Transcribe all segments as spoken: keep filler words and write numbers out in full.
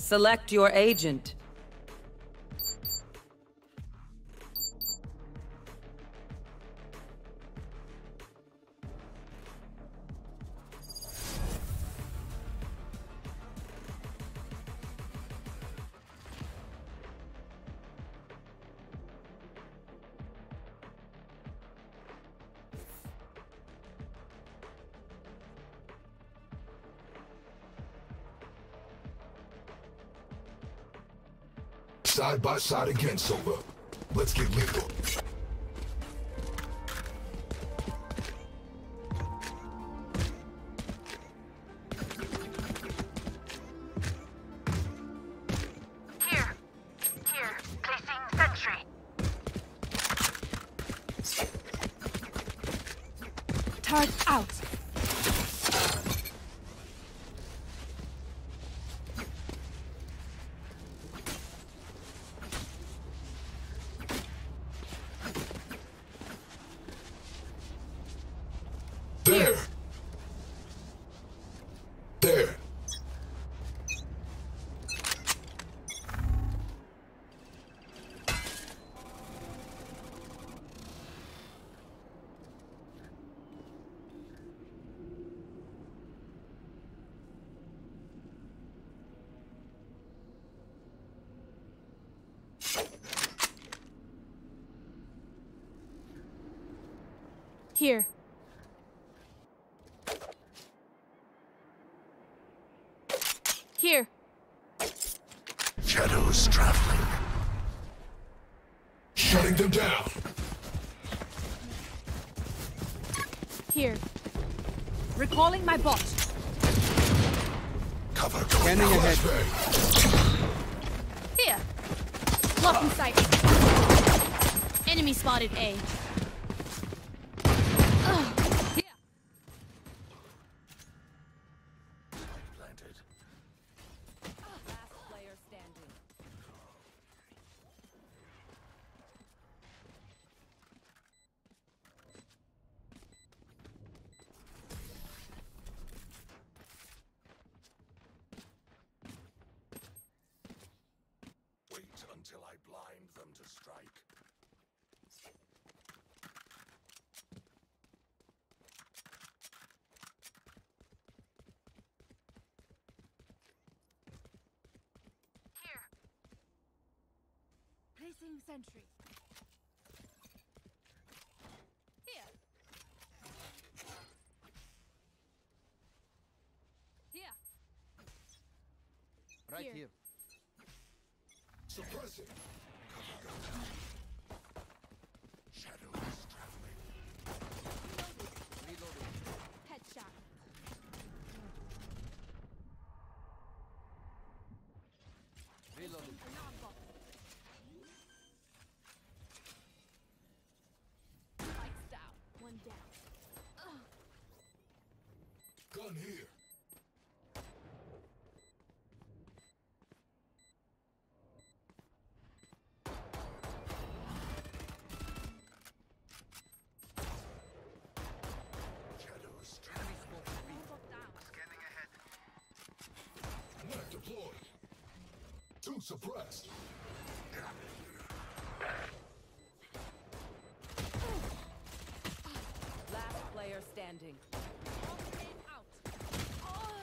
Select your agent. Side by side again, Sova. Let's get legal. Here. Here. Placing sentry. Turret out. There! There! Here. Here. Shadows traveling. Shutting them down. Here. Recalling my bot. Cover going Scanning out. ahead. Flashbang. Here. Lock in sight. Enemy spotted A. Ugh. Here. Planted. Last player standing. Wait until I blind them to strike. Here. Placing sentry. Here. Here. Right Here. here. Suppressing. Cover going out. Shadows traveling. Reloading. Headshot. Reloading. Alarm bot. Lights down. One down. Gun here. Shadows traveling. Alarm bot down. Not deployed. Two suppressed. Last player standing. All grenade out. Oh.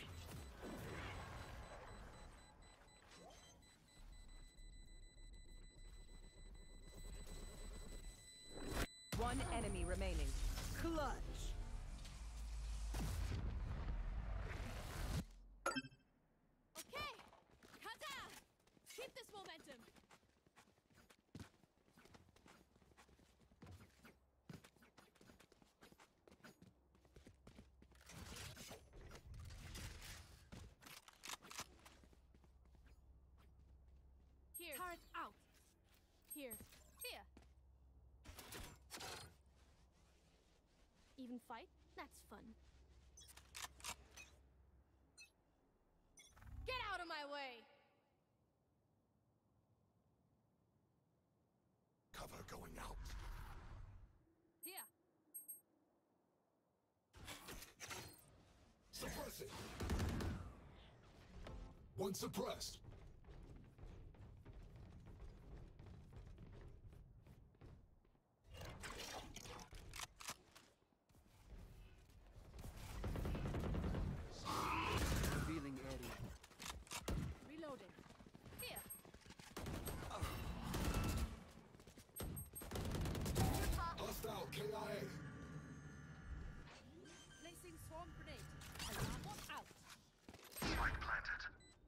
One enemy remaining. Clutch. Okay. Kata. Keep this momentum. Here. Turret out. Here. Here. Even fight? That's fun. Get out of my way! Cover going out. Here. Suppressing. One One suppressed. Revealing area. Reloading. Here. Hostile K I A. Placing swarm grenade. Alarm bot out. Spike planted.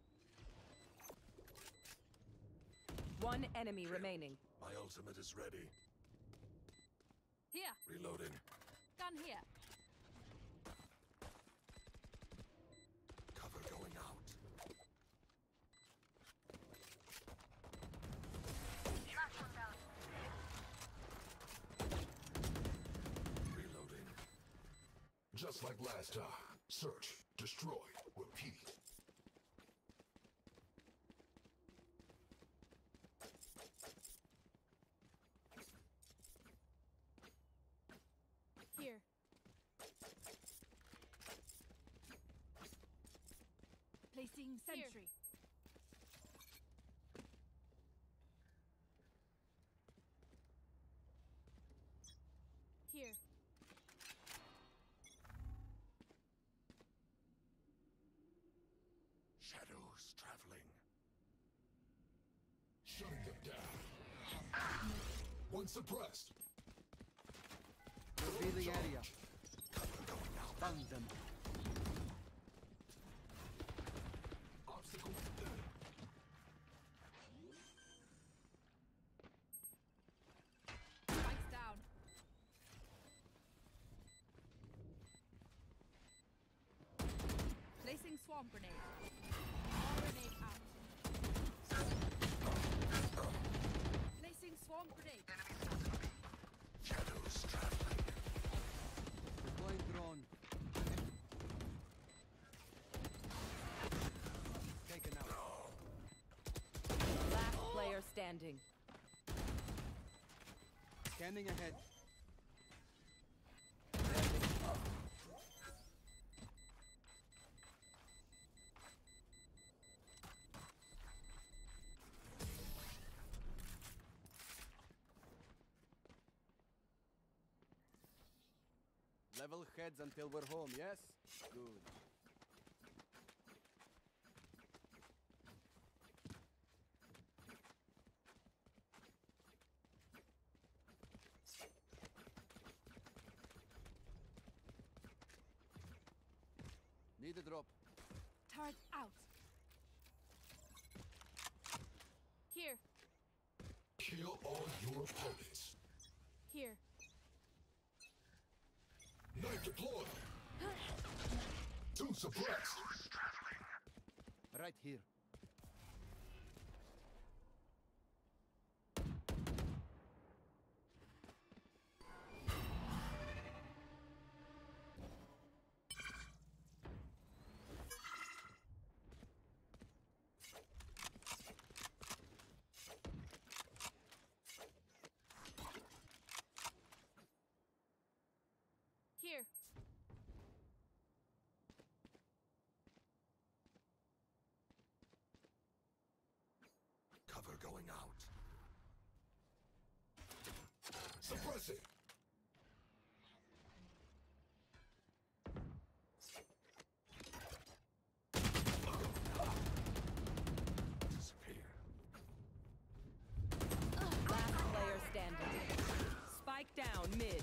One enemy remaining. My ultimate is ready. Here. Reloading. Gun here. Cover going out. Last one down. Reloading. Just like last time. Search, destroy, repeat. Here. Placing sentry. Here. Shadows traveling. Shutting them down. One suppressed. Revealing area. Cover going out. Found them. Obstacle. Spikes down. Placing swarm grenade. Swarm grenade out. Placing swarm grenade. Shadows traveling. Deploying drone. Taken out. Last player standing. Scanning ahead. Level heads until we're home, yes? Good. Need a drop. Turret out. Here. Kill all your opponents. Here. Knife deployed. Two suppressed. Right here. Here. Cover going out. Suppressing. Disappear. Last player standing. Spike down mid.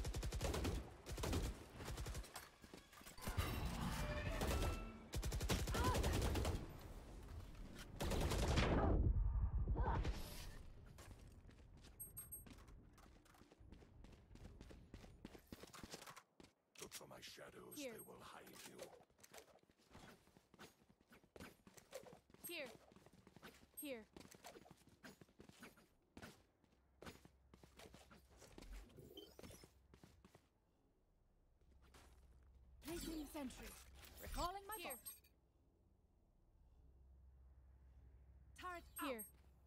Look for my shadows. Here. They will hide you. Here. Here. Placing sentry. Recalling my here. Bot. Turret here.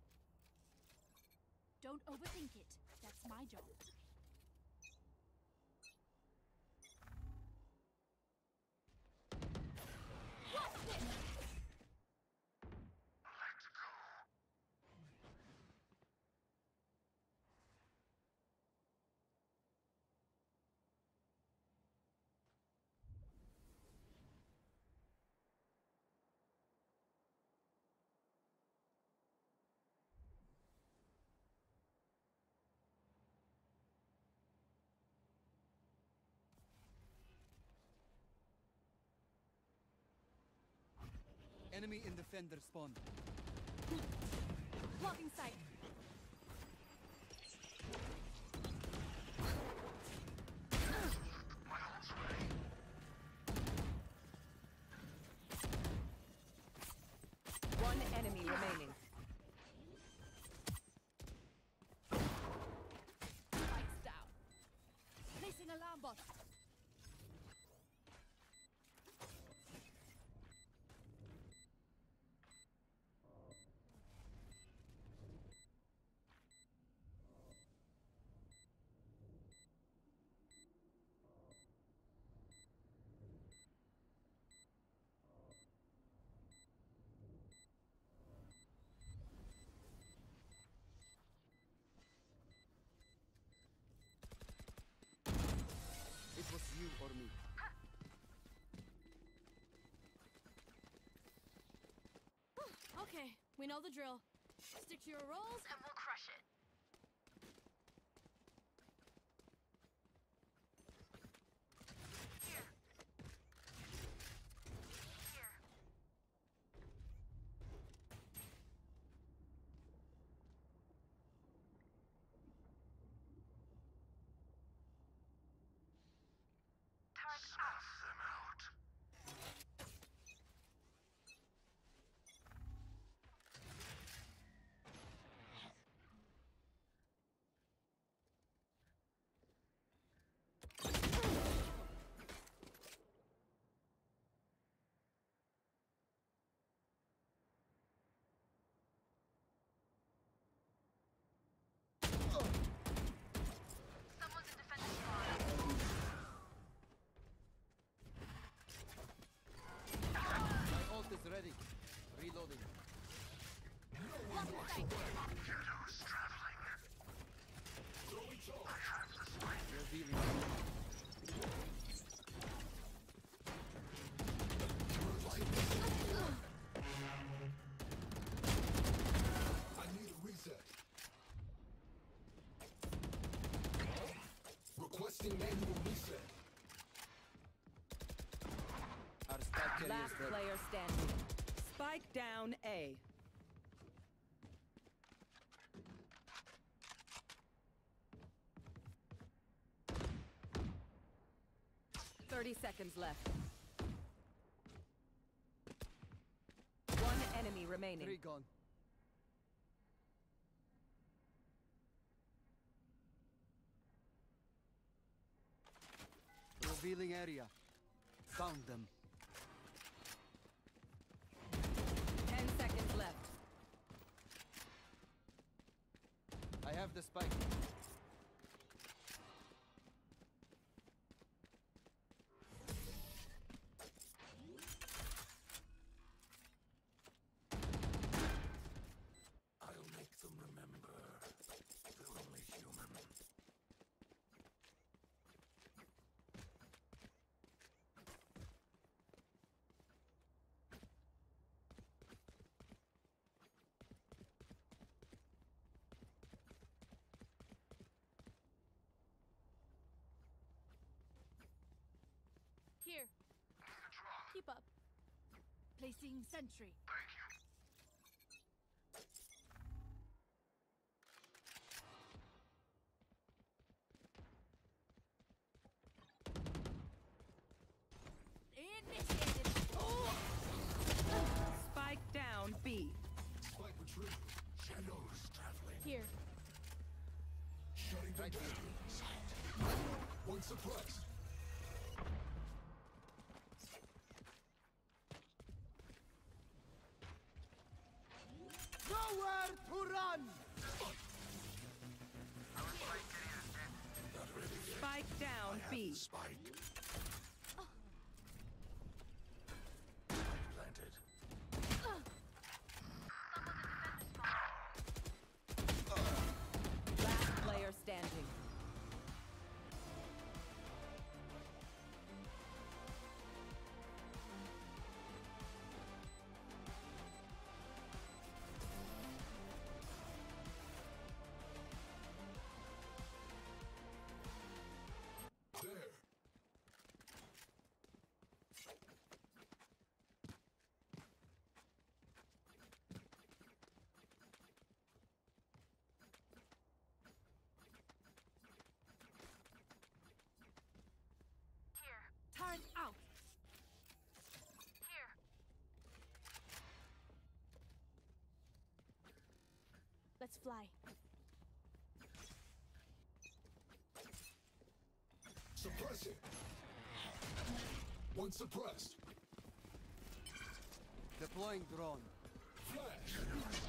Don't overthink it. That's my job. What's this? Enemy in defender spawn. Blocking sight. One enemy remaining. Lights down. Placing alarm bot. It was you or me. Okay, we know the drill. Stick to your roles and we'll crush it. Here. Here. Turret out. Them out. Someone's in defensive spawn. My ult is ready. Reloading. Shadows traveling. Revealing. I need a reset. Requesting manual reset. Our spike carrier Last is ready. player standing. Spike down A. Thirty seconds left. One enemy remaining. Three gone. Revealing area. Found them. Ten seconds left. I have the spike. I'll make them remember. They're only human. Here. Keep up. Placing sentry. Initiated. Spike down B. Spike retrieved. Shadows traveling. Here. Shutting them Right down. One suppressed. Nowhere to run! Not ready yet. Spike down I have B. the spike. Planted. Last player standing. There. Let's fly. Suppress it. One suppressed. Deploying drone. Flash.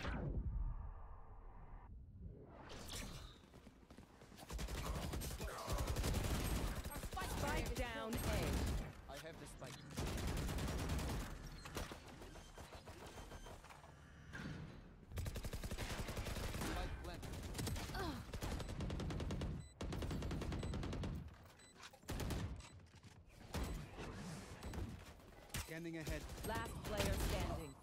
Our spike Spike down A. I have the spike. Spike planted. Scanning ahead. Last player standing.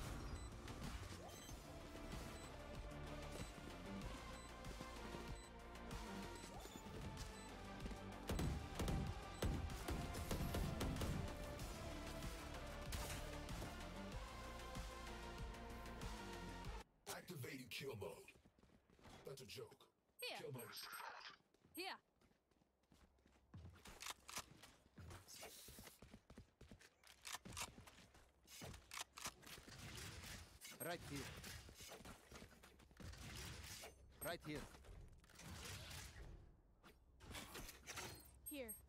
Activating kill mode. That's a joke. Here. Kill mode is default. Here. Right here. Right here. Here.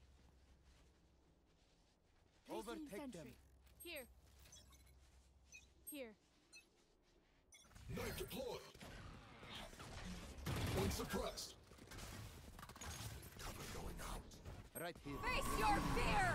Overtake Placing them. sentry. Here. Here. Knife deployed. One suppressed. Cover going out. Right here. Face your fear!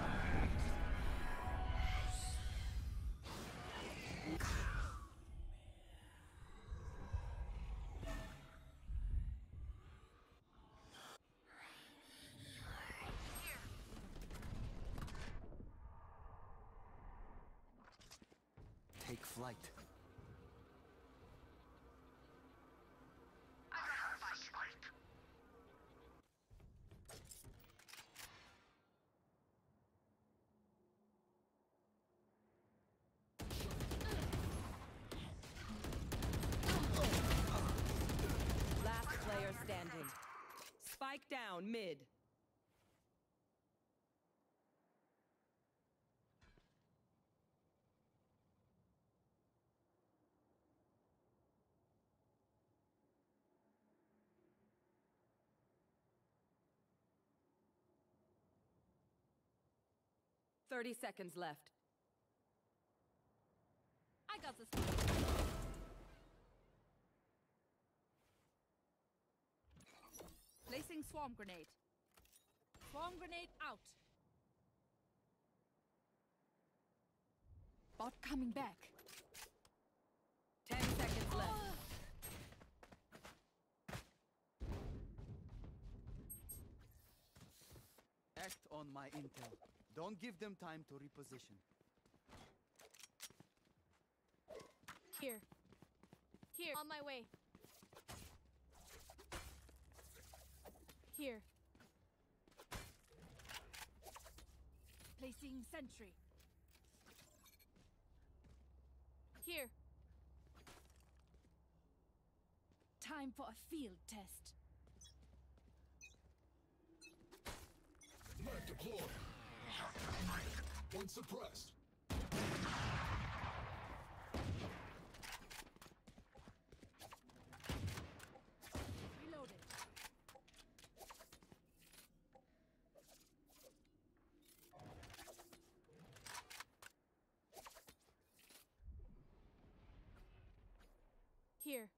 Take flight. I have the spike. Last player standing. Spike down mid. Thirty seconds left. I got this. Placing swarm grenade. Swarm grenade out. Bot coming back. Ten seconds left. Act on my intel. Don't give them time to reposition. Here. Here. On my way. Here. Placing sentry. Here. Time for a field test. Knife deployed. One suppressed. Reloaded. Here.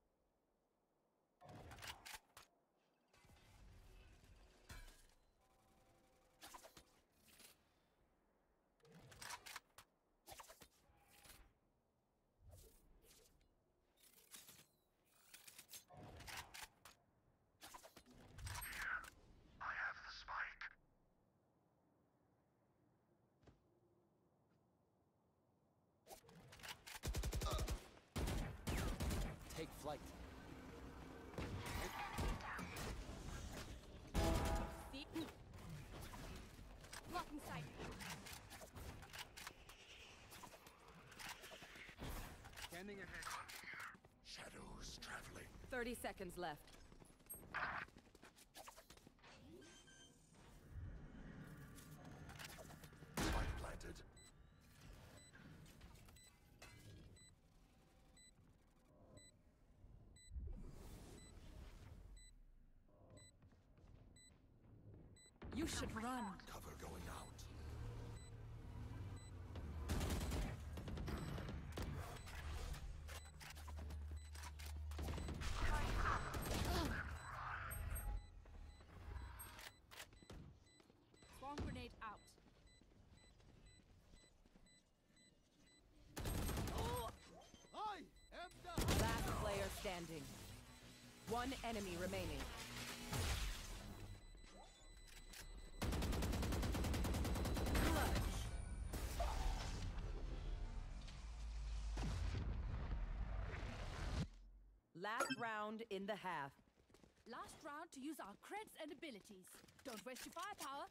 I have the spike. Take flight. See? Blocking sight. Scanning ahead. Shadows traveling. Thirty seconds left. Spike planted. should run. Cover going out. Swarm grenade out. I am the Last player standing. One enemy remaining. Clutch. Last round in the half. Last round to use our creds and abilities. Don't waste your firepower.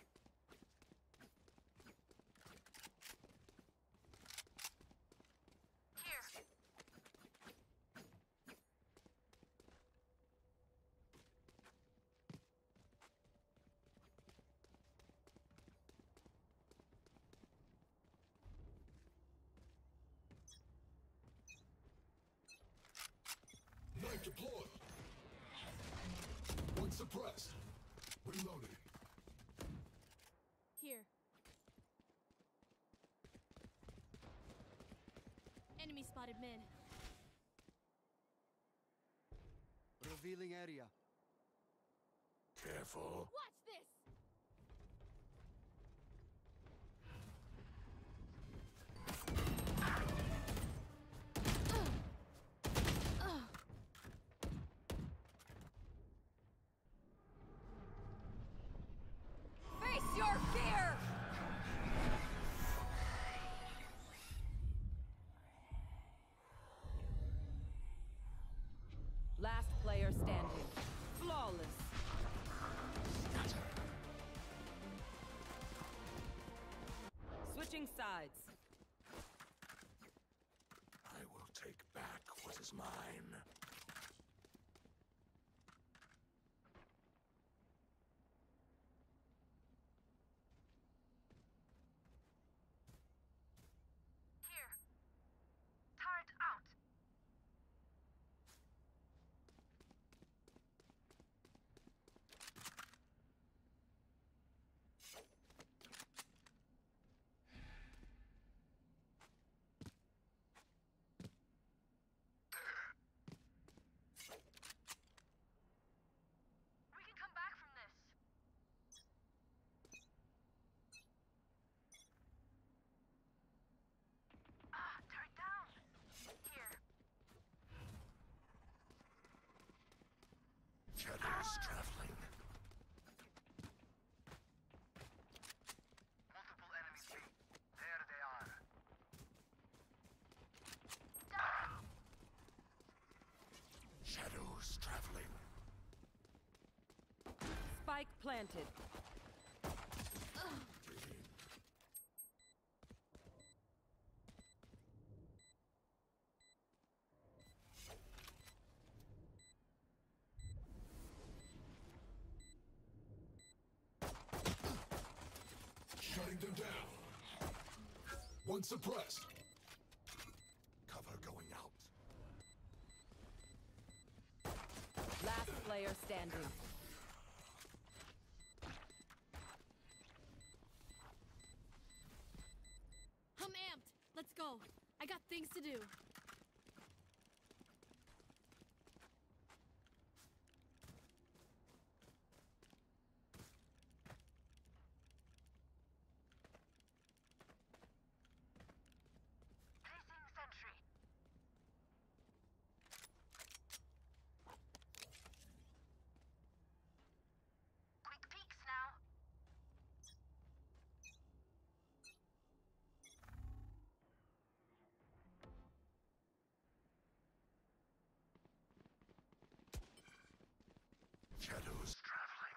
Knife deployed. One suppressed. Reloading. Here. Enemy spotted mid. revealing area. Careful. Watch this! Face your fear! Last player standing. Flawless. Switching sides. I will take back what is mine. Here. Turret out. We can come back from this. Ah, turret down. Here. Shadows traveling. Multiple enemies B. There they are. Shadows traveling. Spike planted. Shutting them down. One suppressed. Cover going out. Last player standing. I'm amped. Let's go. I got things to do. Placing sentry. Quick peeks now. Shadows traveling.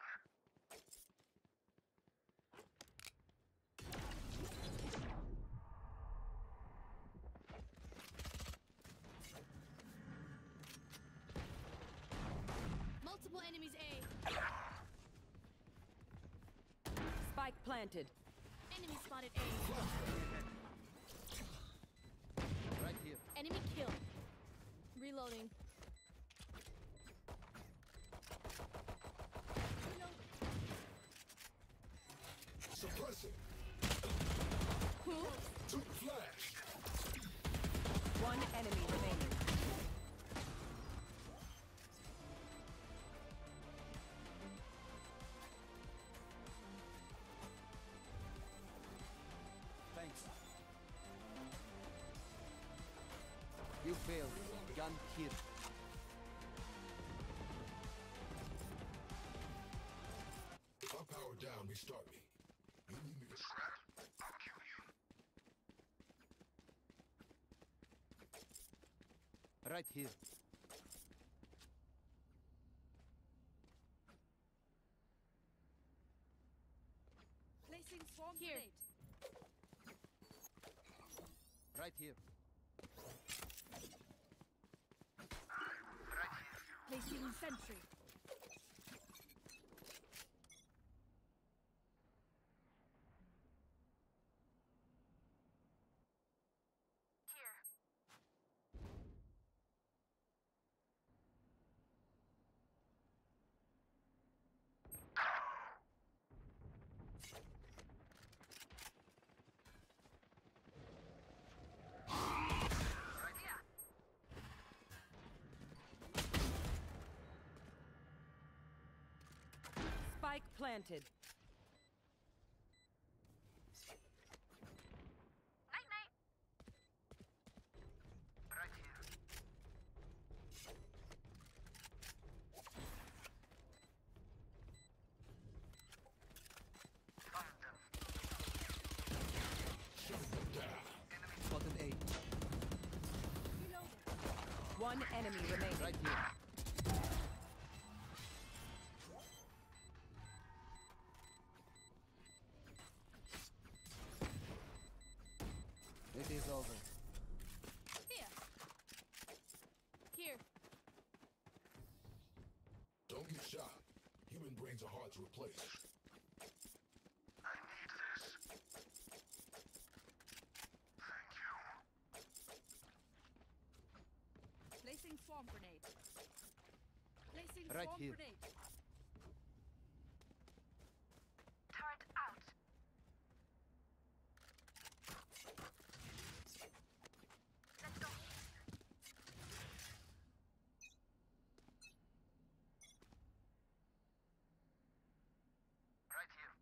Multiple enemies A. Spike planted. Enemy spotted A. Right here. Enemy killed. Reloading. Reloading. failed. Gun here. If I power down, restart me. You need me to scrap? I'll kill you. Right here. Placing swarm Here. grenade. Right here. Placing sentry. Here. Spike planted. Night night. Right here. Found them. Shut them down. Spotted A. Reloading. One enemy remaining. Right here. It is over. Here. Here. Don't get shot. Human brains are hard to replace. I need this. Thank you. Placing swarm grenade. Placing Right swarm here. grenade. Turret out. Let's go. Right here.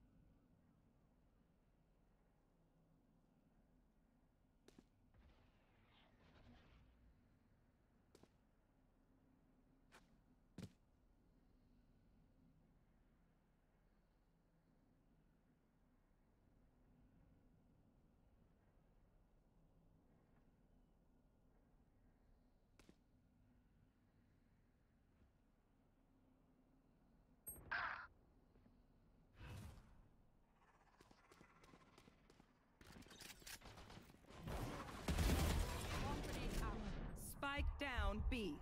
Swarm grenade out. Spike down B.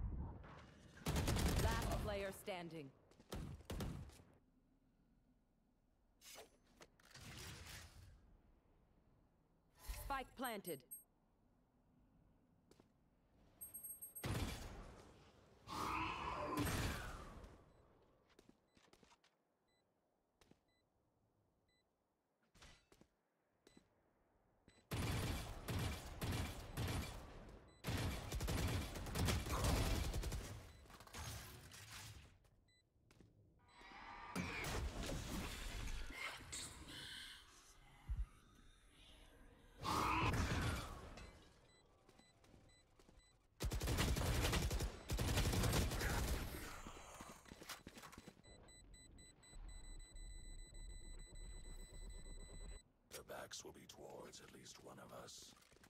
Last player standing. Spike planted. Their backs will be towards at least one of us.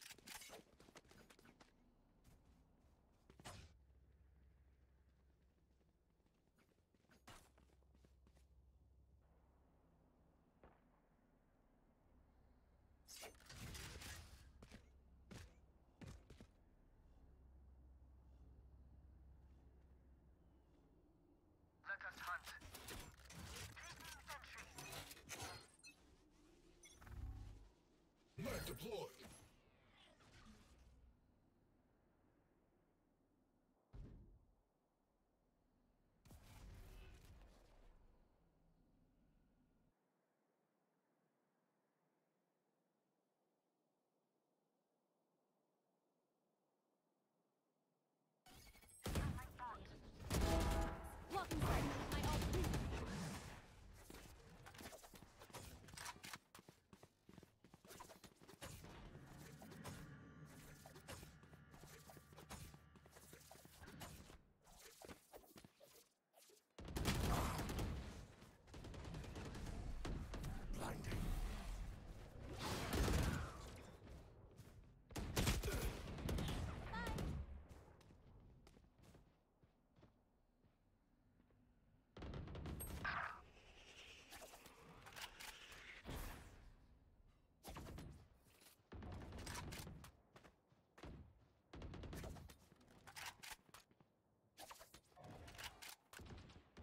Let us hunt. Placing sentry. Knife deployed. Blocking sight. My ult.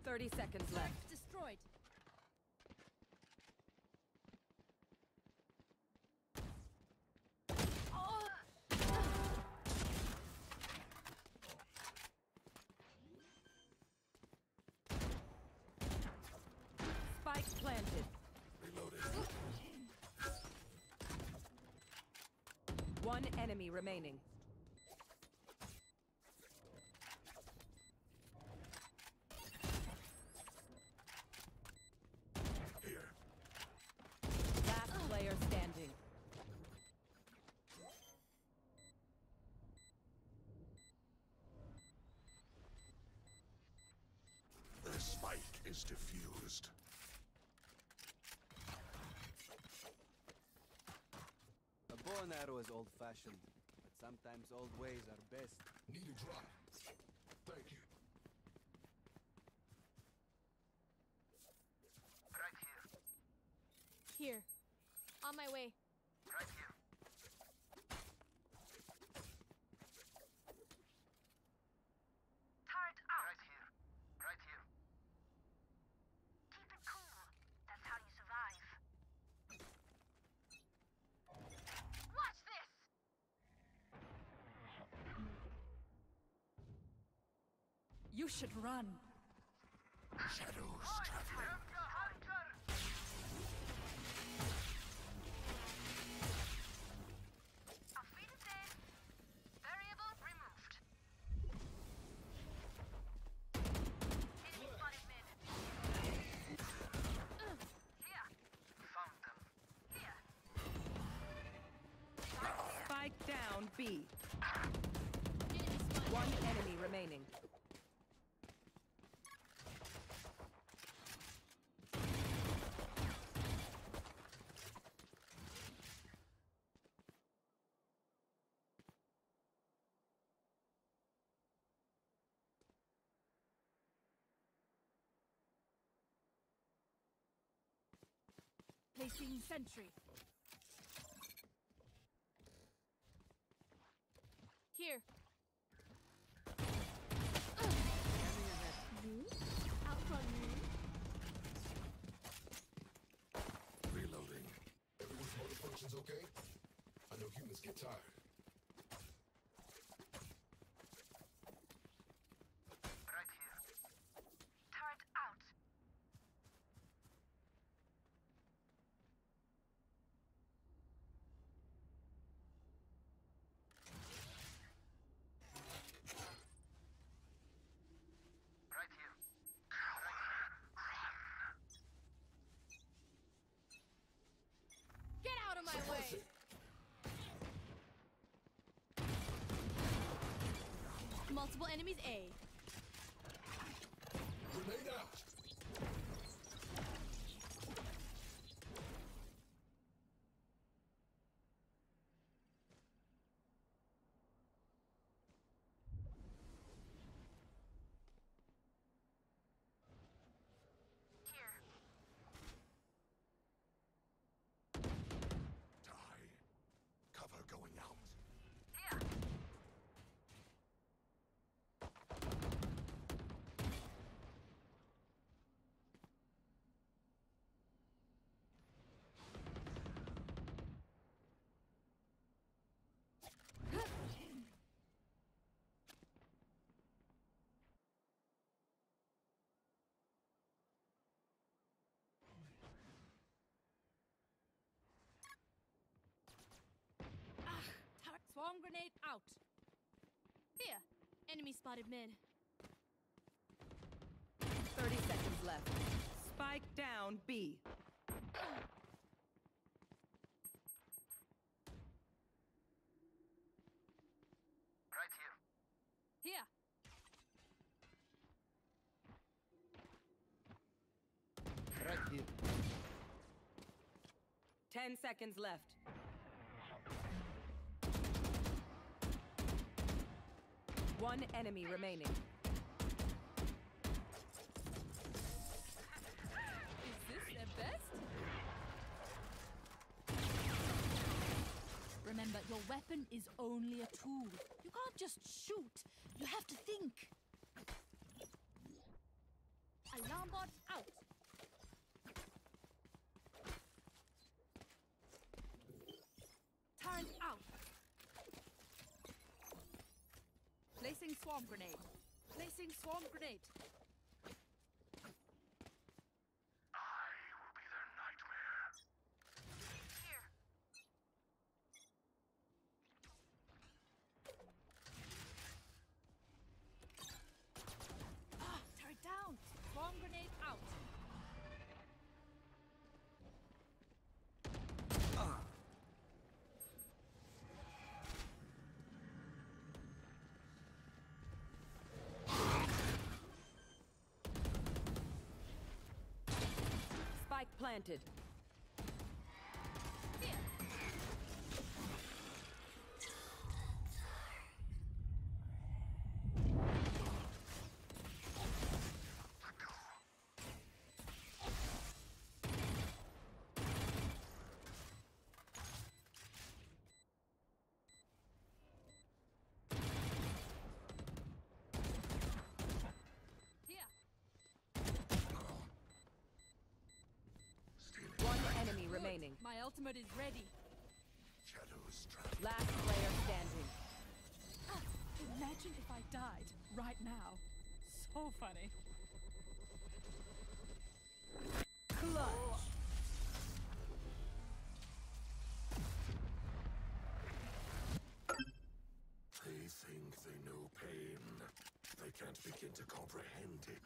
thirty seconds left. Turret destroyed. Spike planted. Reloading. One enemy remaining. Here. Last player standing. The spike is diffused. A bow and arrow is old-fashioned, but sometimes old ways are best. Need a drop. Thank you. Right here. Here. On my way. Right here. Turret out. Right here. Right here. Keep it cool. That's how you survive. Watch this. You should run. Shadows traveling. Hunter. Affinity. Variable removed. Enemy spotted mid. Here. Found them. Here. Spike down B. Enemy spotted. One enemy remaining. Placing sentry. Here. You? Outrun me. Reloading. Everyone's motor functions okay? I know humans get tired. Right here. Turret out. Right here. Right here. Get out of my way. Multiple enemies A. Grenade out. Here. Die. Cover going out. Here. Turret. Swarm grenade out. Here. Enemy spotted mid. thirty seconds left. Spike down B. Right here. Here. Right here. Ten seconds left. One enemy remaining. Is this their best? Remember, your weapon is only a tool. You can't just shoot. You have to think. I Alarm bot out. Turret out. Placing swarm grenade. Placing swarm grenade. I will be their nightmare. Here. Ah, turret down. Swarm grenade out. Spike planted. Here. Here. One enemy remaining. My ultimate is ready. Shadows travel. Last player standing. Ah, imagine if I died right now. So funny. Clutch. They think they know pain. They can't begin to comprehend it.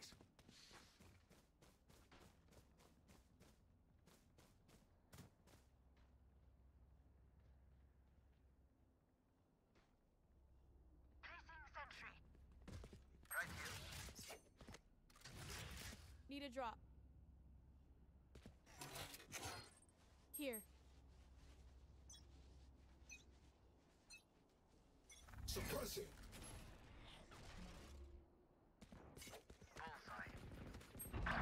Placing sentry. Right here. Need a drop. Here. Suppressing. Bullseye.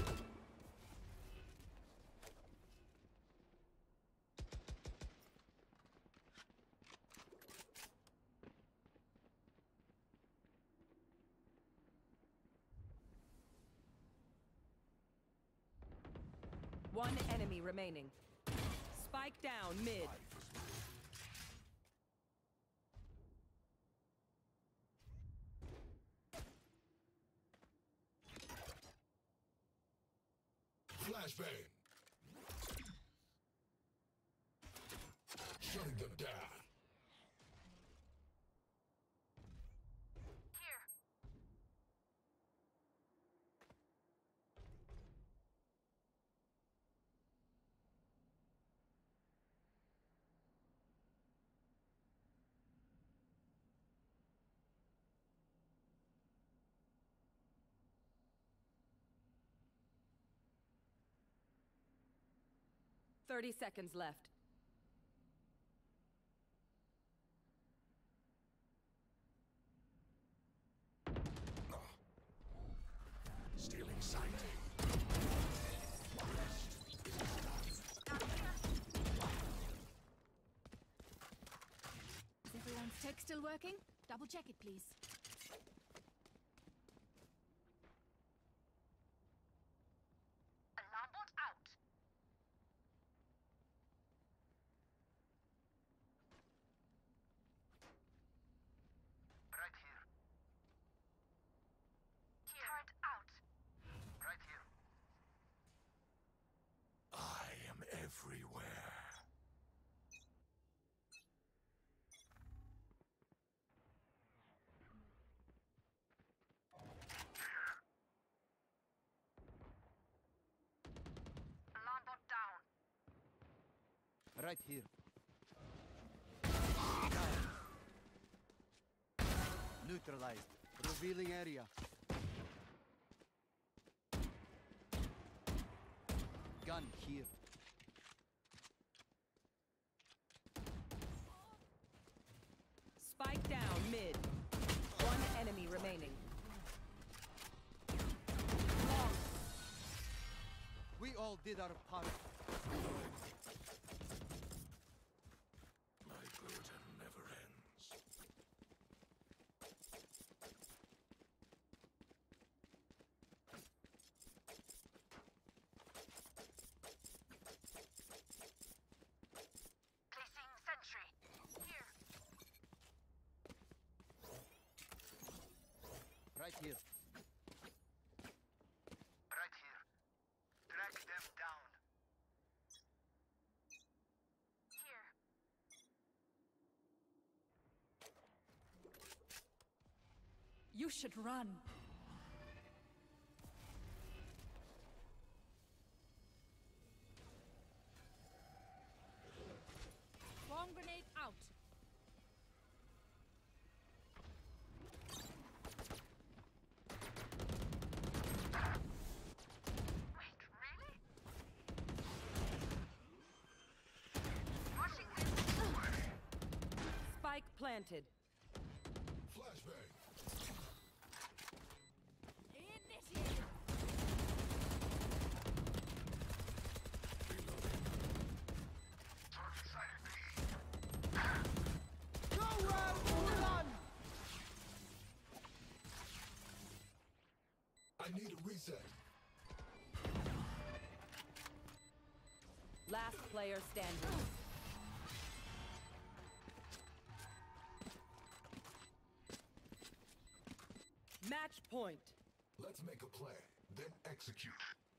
One enemy remaining. Spike down mid. Flashbang. Shutting them down. Here. Thirty seconds left. Stealing sight. Is everyone's tech still working? Double check it, please. Alarm bot out. Right here. Turret out. Right here. I am everywhere. Alarm bot down. Right here. Neutralized. Revealing area. Gun here. Spike down mid. One enemy remaining. Long. We all did our part. My burden never ends. You should run. Swarm grenade out. Wait, really? Washing this. Spike planted. Flashbang. Initiated. Target sighted B. Nowhere to run! I need a reset. Last player standing. Match point. Let's make a plan, then execute.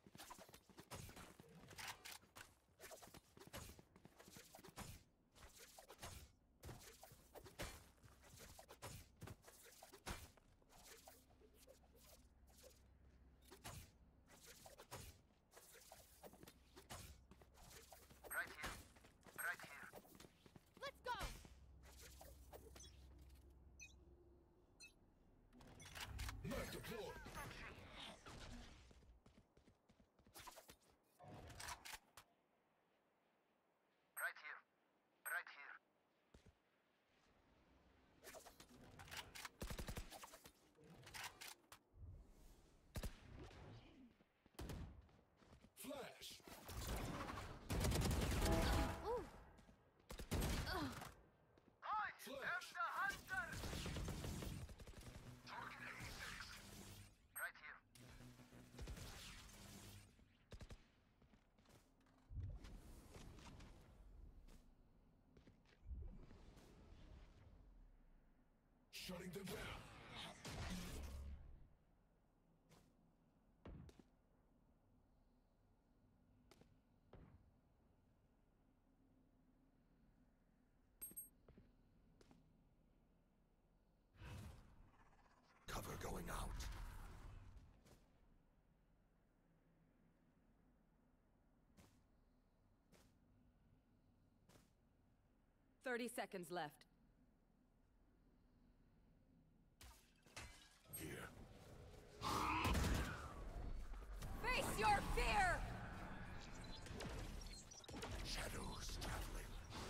Right here. Right here. Let's go. Knife deployed. Right here. Right here. Flash. Ooh. I Flash. am the hunter. Target A six. Right here. Shutting them down. Cover going out. Thirty seconds left. Here. Face your fear! Shadows traveling.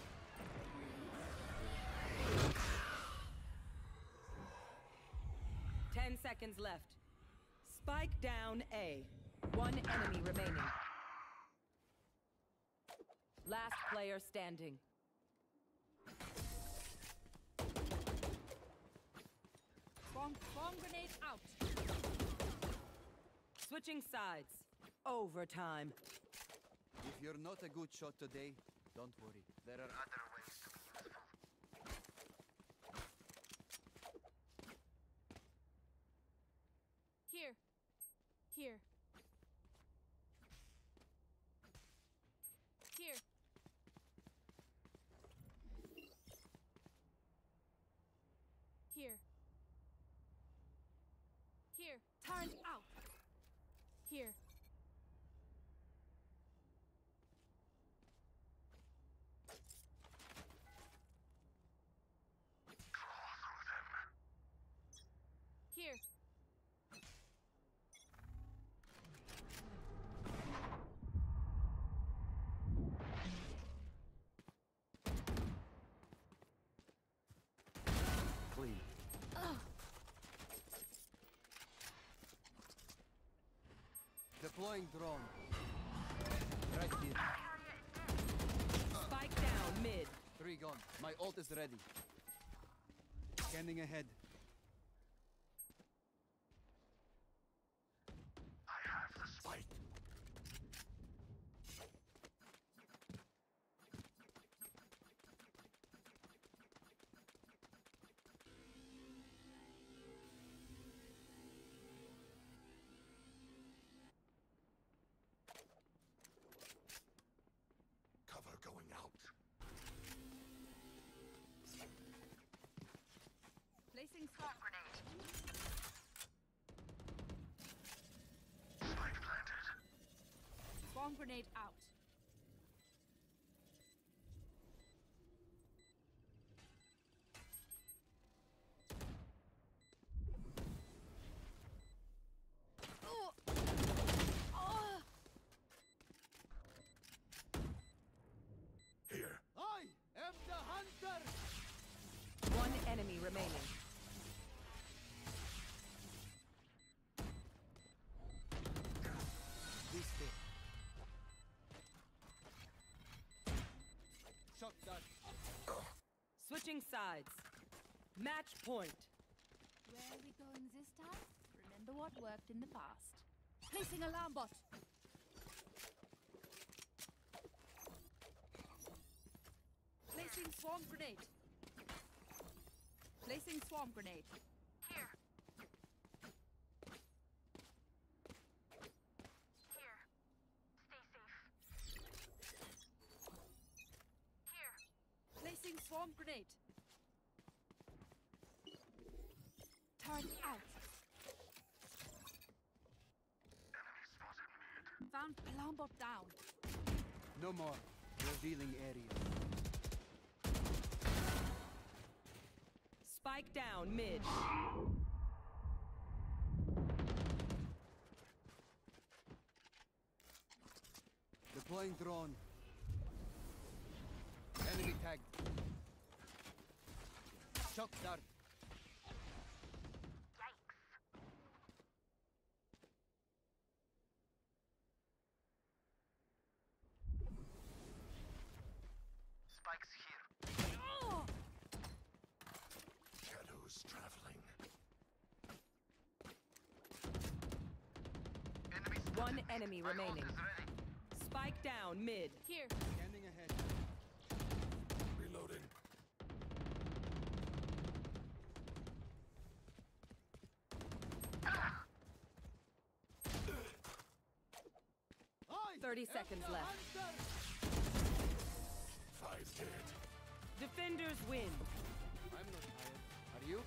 Ten seconds left. Spike down A. One enemy remaining. Last player standing. Swarm, swarm grenade out. Switching sides. Overtime. If you're not a good shot today, don't worry. There are Other ways to be useful. Here. Here. Here. Here. Here. Turn out. Here. Here. clean. Deploying drone. Right here. Spike down mid. Three gone. My ult is ready. Scanning ahead. I have the spike. Cover going out. Placing grenade out. Oh. Oh. Here. I am the hunter! One enemy remaining. This way. Shock dart. Switching sides. Match point. Where are we going this time? Remember what worked in the past. Placing alarm bot. Placing swarm grenade. Placing swarm grenade. Here. Here. Stay safe. Here. Placing swarm grenade. Turn out. Found alarm bot down. No more. Revealing area. Spike down mid. Deploying drone. Enemy tagged. Shock dart. Yikes. Spikes here. Oh! Shadows traveling. Enemy One enemy My ult remaining. is ready. Spike down mid. Here. Scanning ahead. Reloading. I thirty am seconds the left. hunter! Five dead. Defenders win. I'm not tired. Are you?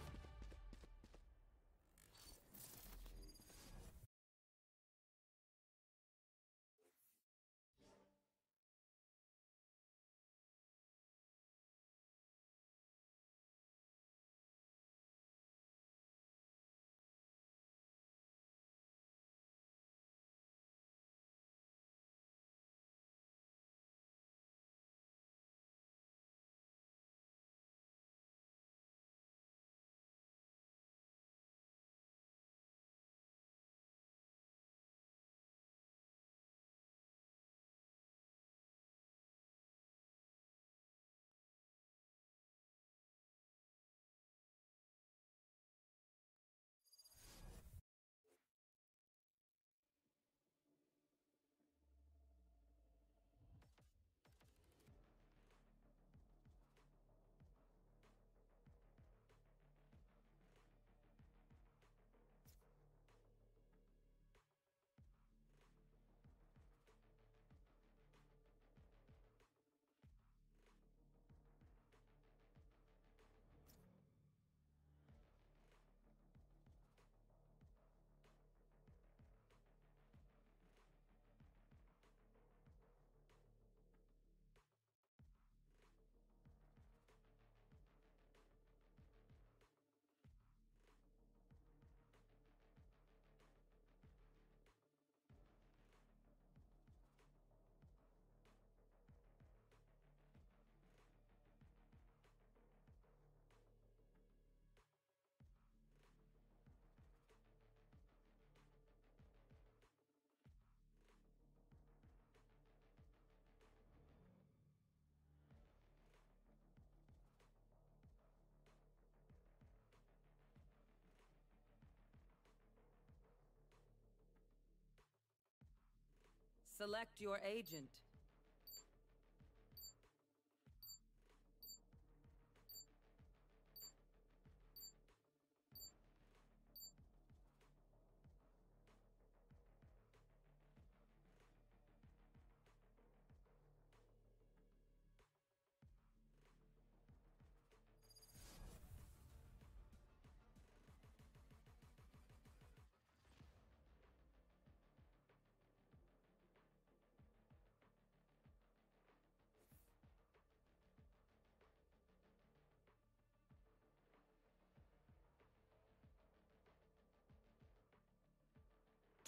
Select your agent.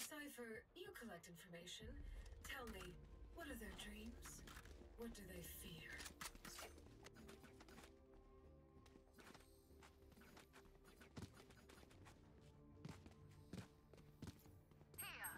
Cypher, you collect information. Tell me, what are their dreams? What do they fear? Here.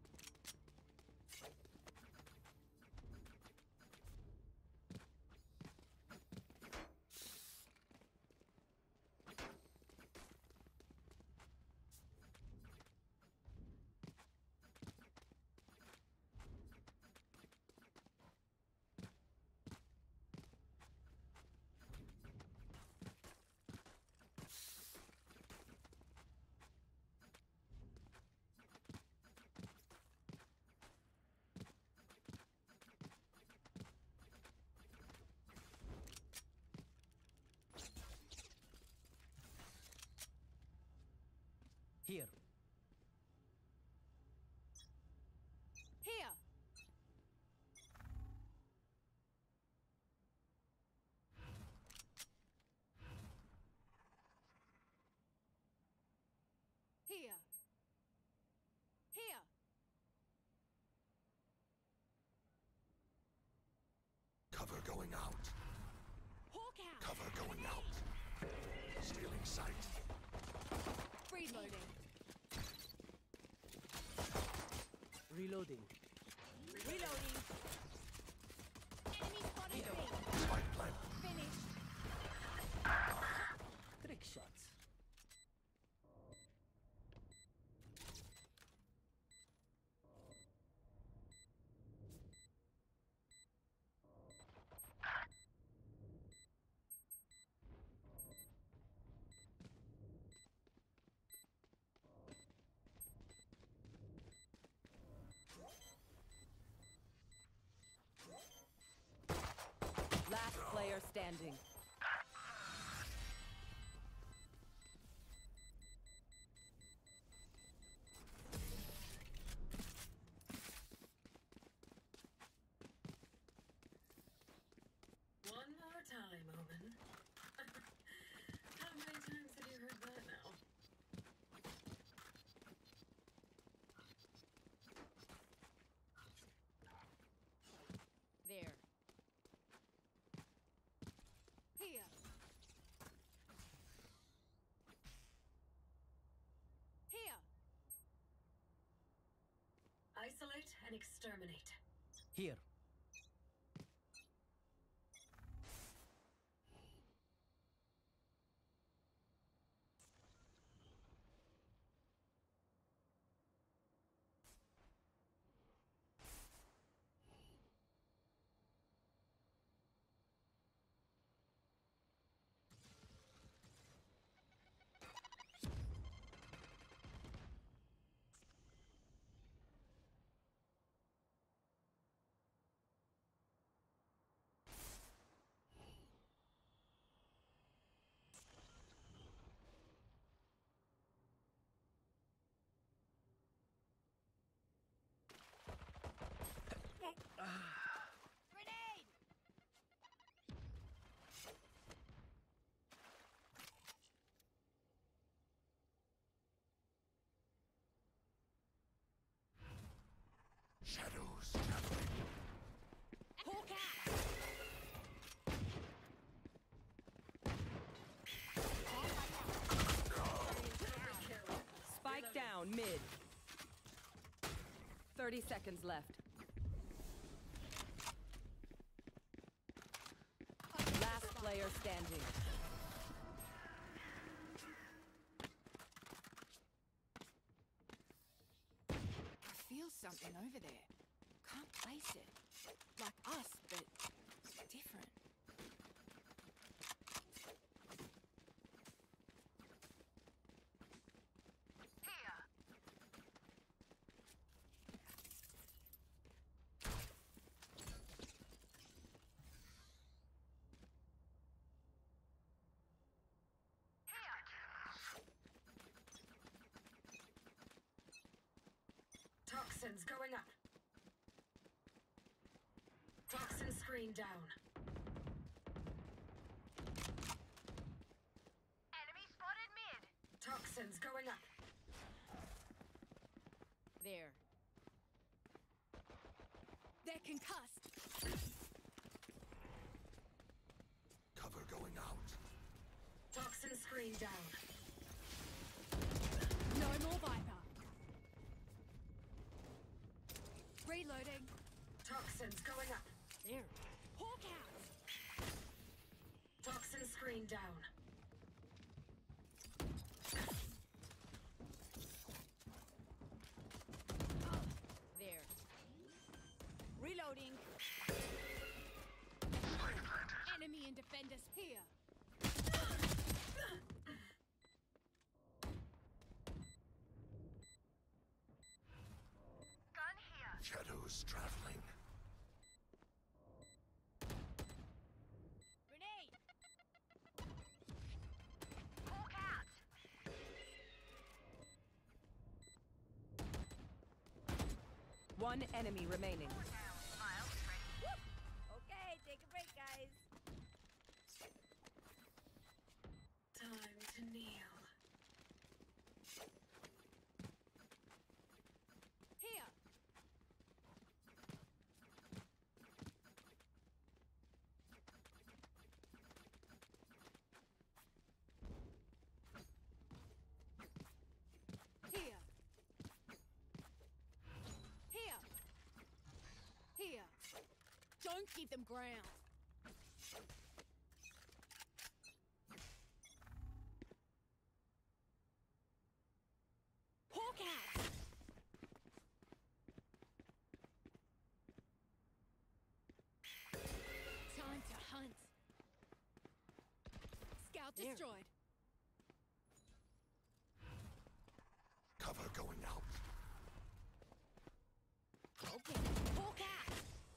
Here. Here. Here. Here. Cover going out. Hawk out. Cover going out. Stealing sight. Reloading. Reloading. Reloading. Enemy spotted B. Spike plant. Finish. Trick shots. Last player standing. One more time, Omen. How many times have you heard that now? There. Here. Here. Isolate and exterminate. Here. Grenade. Shadows traveling. Hawk out. Spike down mid. thirty seconds left. Last player standing. I feel something over there. Can't place it. Like us, but different. Here. Toxins going up. Toxin screen down. Enemy spotted mid. Toxins going up. There. They're concussed. Cover going out. Toxin screen down. No more Viper. Reloading. Toxins going up. There. Hawk out. Toxin screen down. There. Reloading. Enemy and defenders here. Gun here. Shadows traveling. Grenade. Hawk out. One enemy remaining. Four down. Miles ready. Okay, take a break, guys. Time to kneel. Here. Here. Here. Here. Don't give them ground. Hawk out. Time to hunt. Scout There. destroyed. Cover going out. Okay. Hawk out.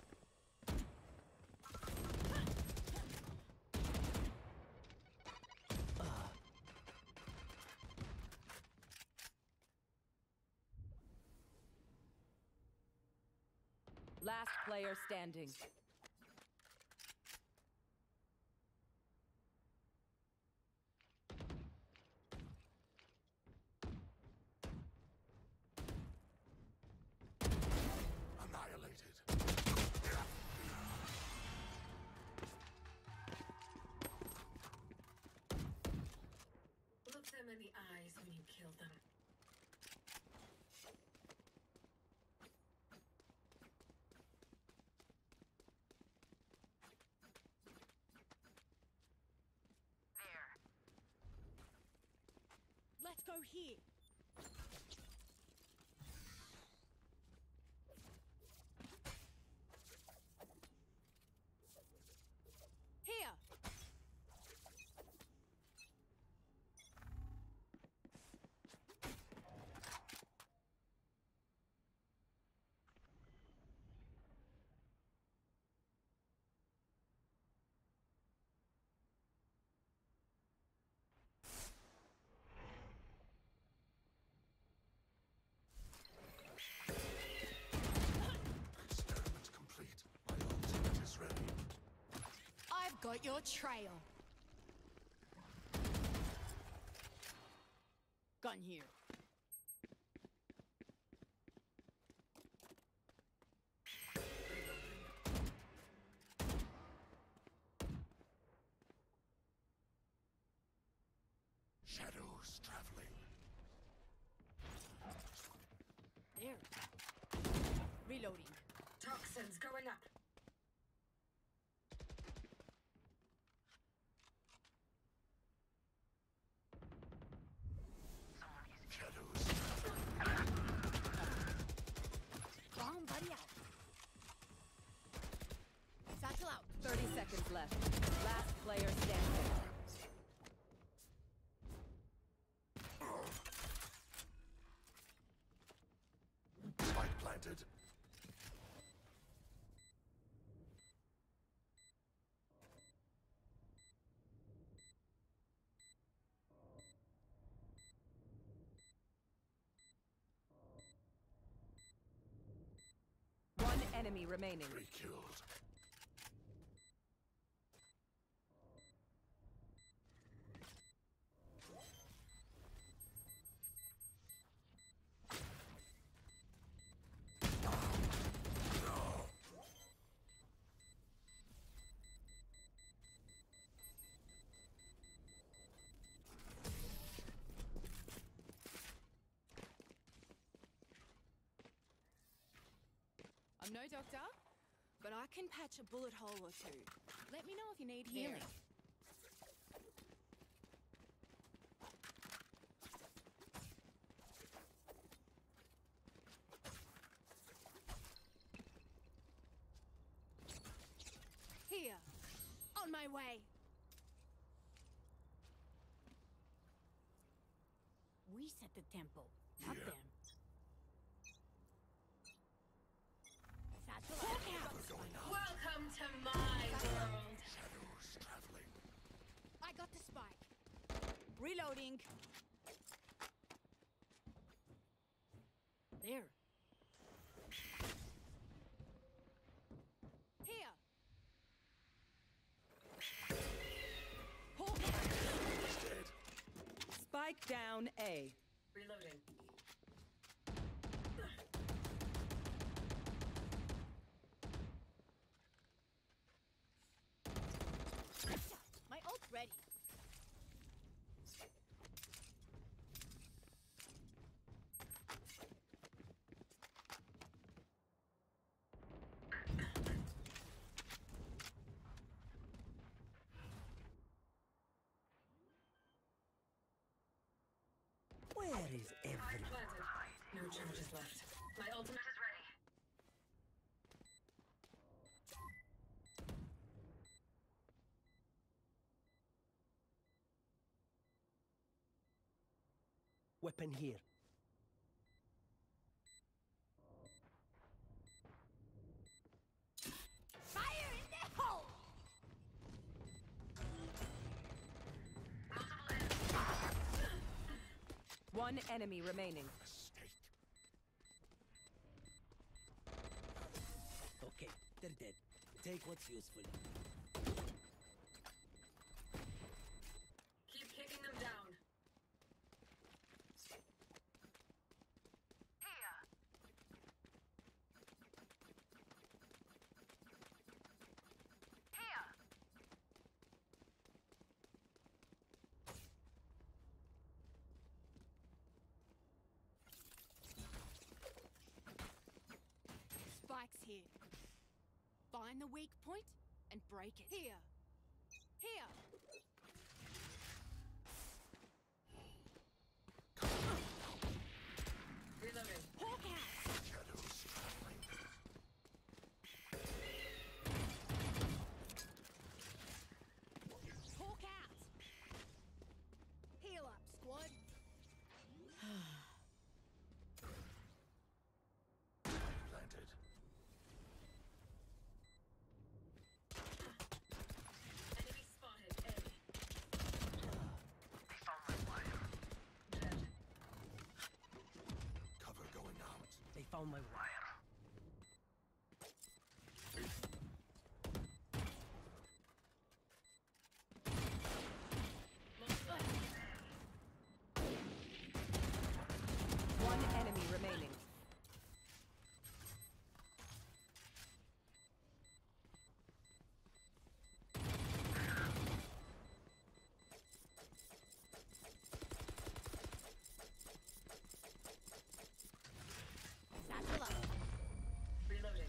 Last player standing. Annihilated. Look them in the eyes when you kill them. There. Let's go here. Here. Experiment complete. My ultimate is ready. I've got your trail. Gun here. Shadows traveling. There. Reloading. Toxins going up. Shadows traveling. Bomb buddy out. Satchel out. thirty seconds left. Last player standing. Spike planted. One enemy remaining. Three killed. I'm no doctor, but I can patch a bullet hole or two. Let me know if you need healing. Here. On my way. We set the tempo. Not Yeah. them. Satchel out. Cover going out. Welcome to my world. Shadows traveling. I got the spike. Reloading. There. Here. He's dead. Spike down A. Reloading. My ult's ready. Where is everyone? Planted. No charges left. My ultimate is ready. Weapon here. Fire in the hole! One enemy remaining. Mistake. Okay, they're dead. Take what's useful. Keep kicking them down. Here. Here. Spike's here. Find the weak point and break it. Here. Here. Reloading. Hawk out. Shadows traveling. Hawk out. Heal up, squad. Planted. Enemy spotted. A. Dead. Cover going out. They found my wire. One enemy remaining. Satchel out. Reloading.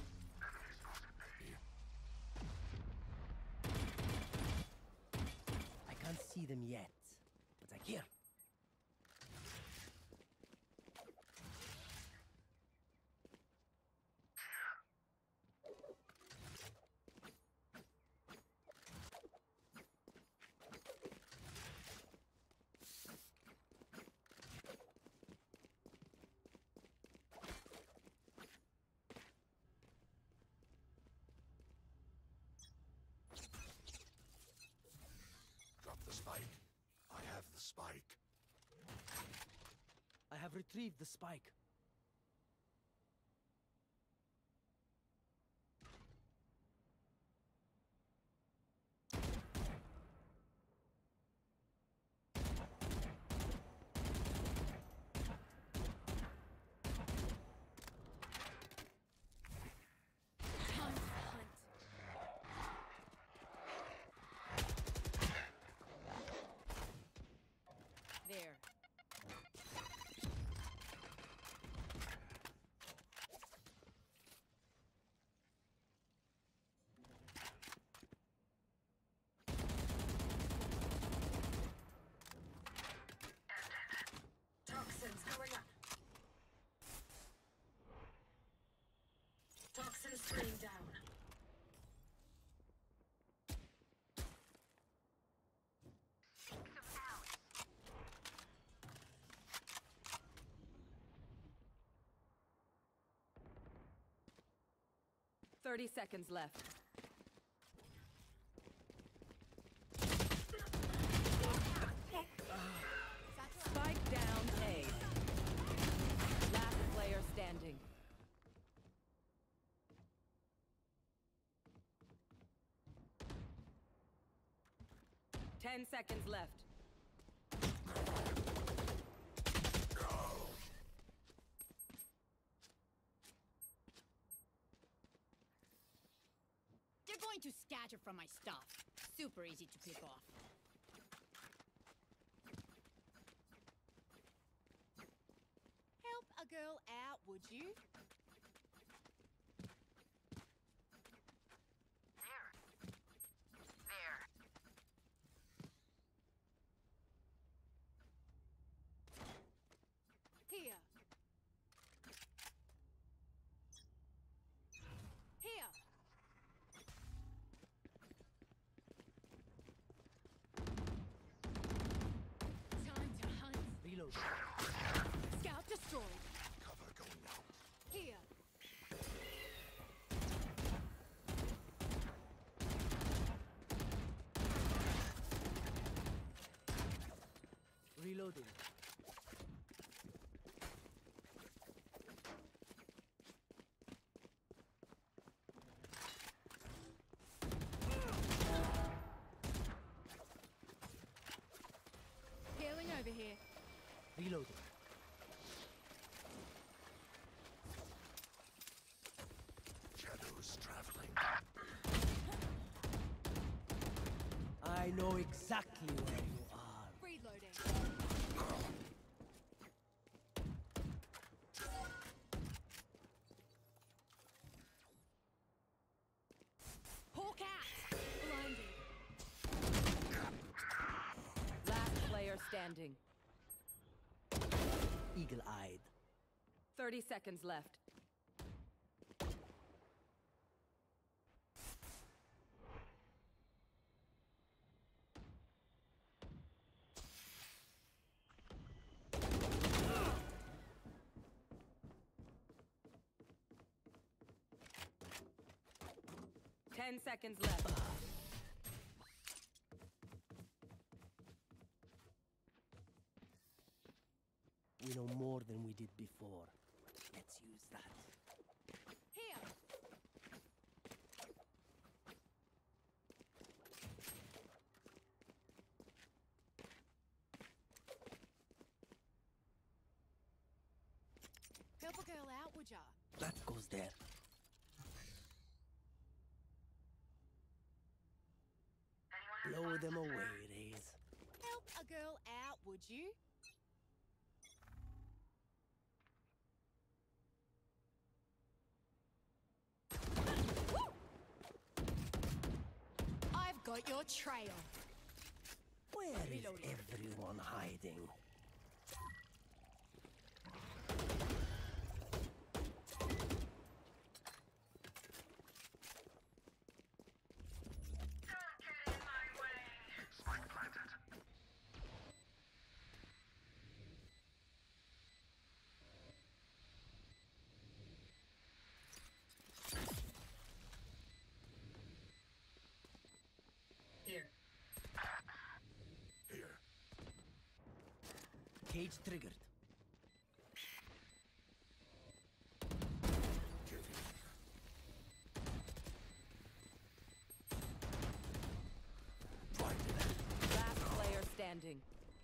I can't see them yet, but I hear. Drop the spike. I have the spike. I have retrieved the spike. Hunt, hunt. There. thirty seconds left. Spike down A. Last player standing. Ten seconds left. They're going to scatter from my stuff. Super easy to pick off. Help a girl out, would you? There. There. Here. Here. Time to hunt. Reload. Scout destroyed. Cover going out. Here. Reloading. Healing over here. Reloading. Shadows traveling. I know exactly where you are. Reloading. Hawk out. Blinded. Last player standing. Eagle-eyed. thirty seconds left. Ten seconds left. We know more than we did before. Let's use that. Here. Help a girl out, would ya? That goes there. Anyone Blow respond them to away, her? Raze. Help a girl out, would you? I've got your trail. Where is Reloading. everyone hiding? Don't get in my way. Spike planted. Here. Here. Cage triggered. Give in. Blinded. Last player standing.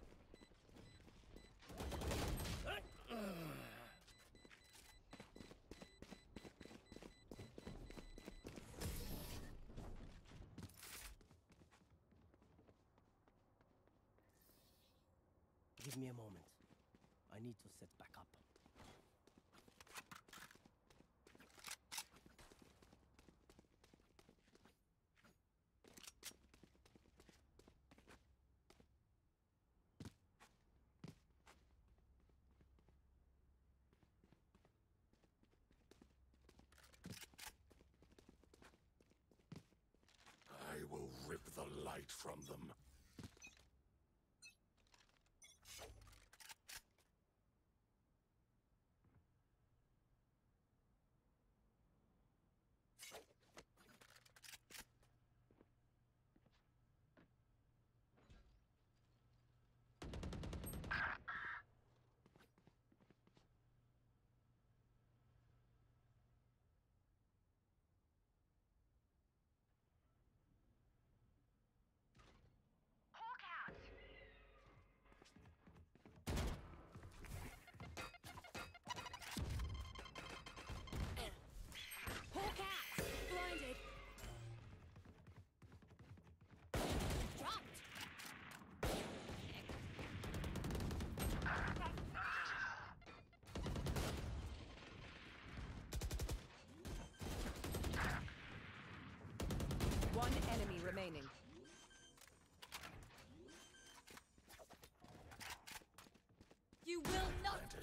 Give me a moment. I need to set back up. I will rip the light from them.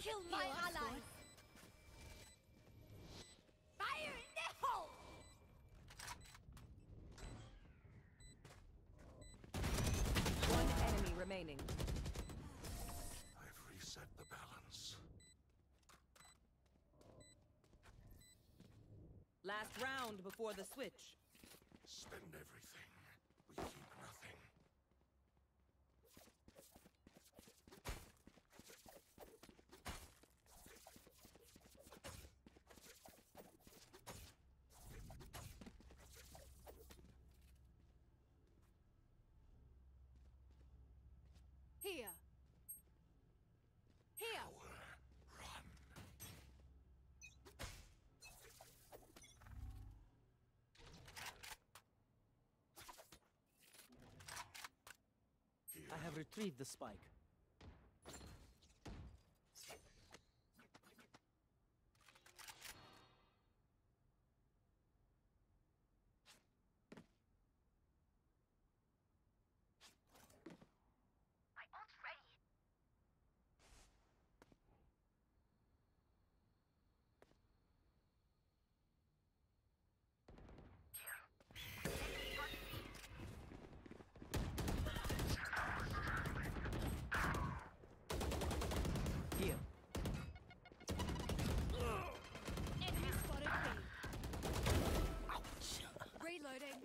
Kill my allies! Fire in the hole! One enemy remaining. I've reset the balance. Last round before the switch. Spend everything. We keep nothing. Here. Here. Power. Run. Here. I have retrieved the spike. My ult's ready. Here. Enemy spotted Ouch. B. Reloading.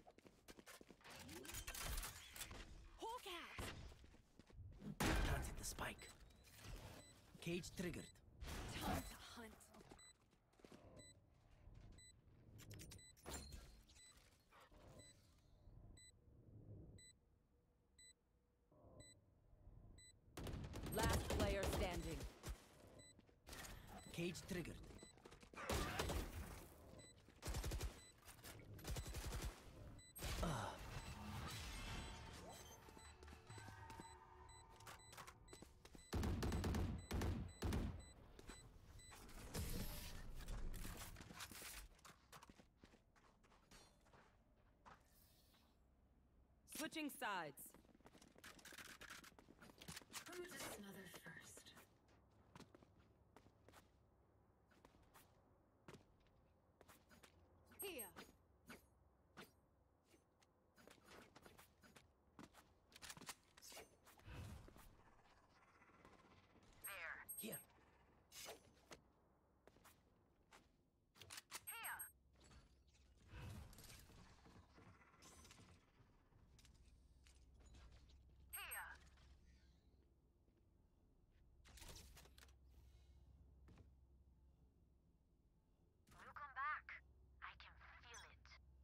Hawk out! Planted the spike. Cage triggered. Time to hunt. Last player standing. Cage triggered. Switching sides. Who to smother first? Here. There. Here. Here. Here. We'll come back. I can feel it.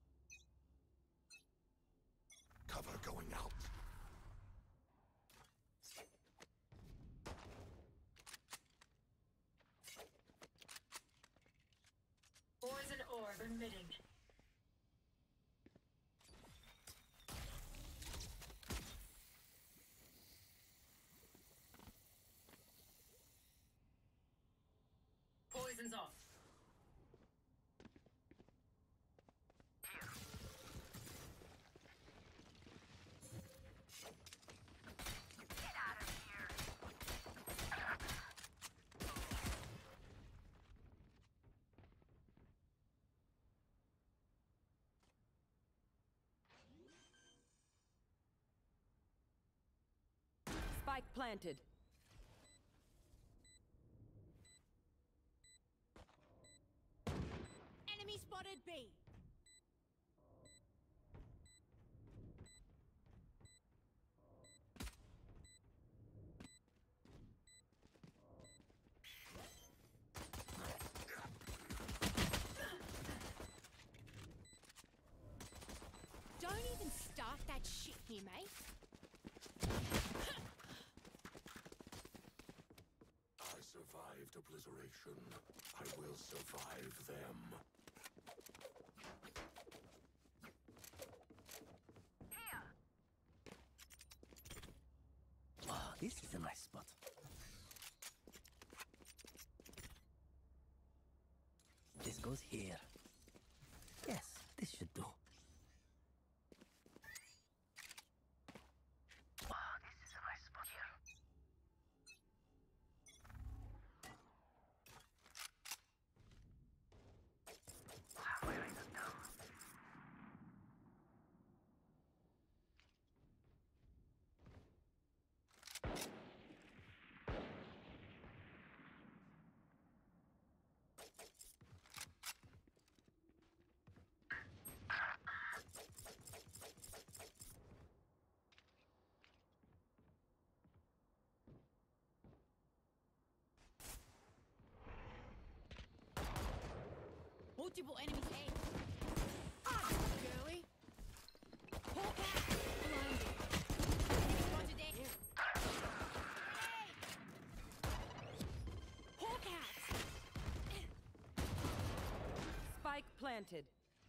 Cover going out. Poison orb emitting. Poison's off. Get out of here. Spike planted. Enemy spotted B. Don't even start that shit here, mate. I survived obliteration. I will survive them. Here. Oh, this is a nice spot. This goes here. Yes, this should do. Oh, this is a nice spot here. Multiple enemies A. Ah, girly. Hawk out. Blinded. Enemy spotted A. Hawk out. Spike planted.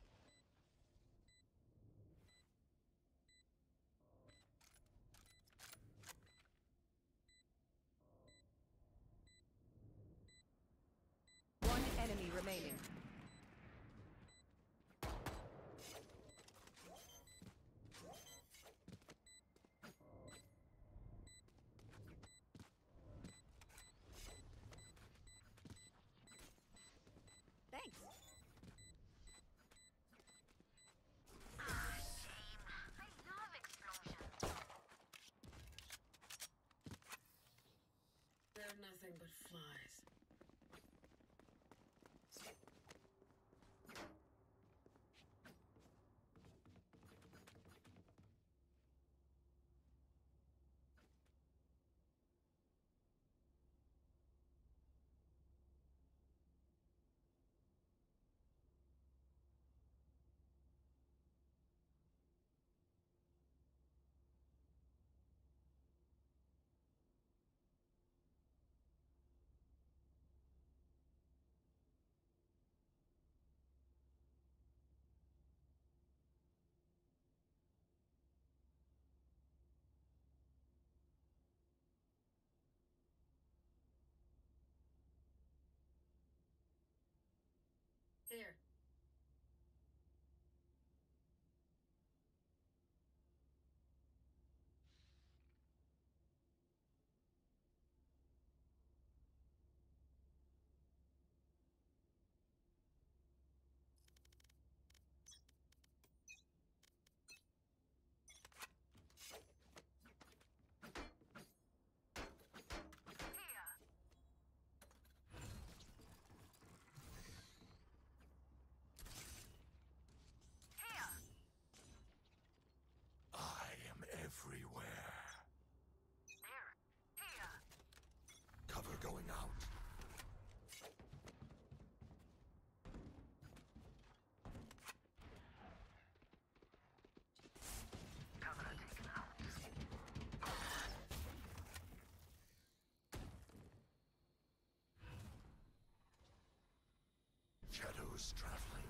One enemy remaining. Thanks. Ah, shame. I love explosions. They're nothing but flies. Here. I am everywhere. There. Here. Cover going out. Cover taken out. Shadows traveling.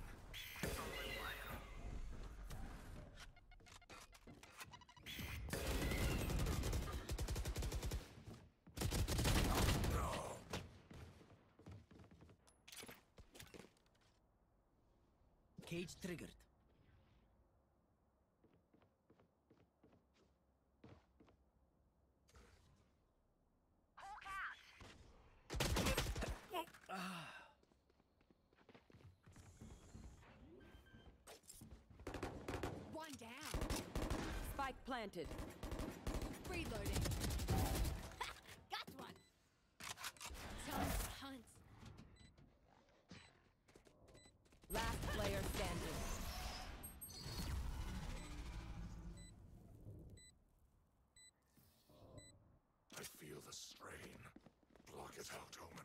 Cage triggered. Hawk out. One down. Spike planted. Reloading. Got one. Time to hunt. Last player standing. I feel the strain. Block it out, Omen.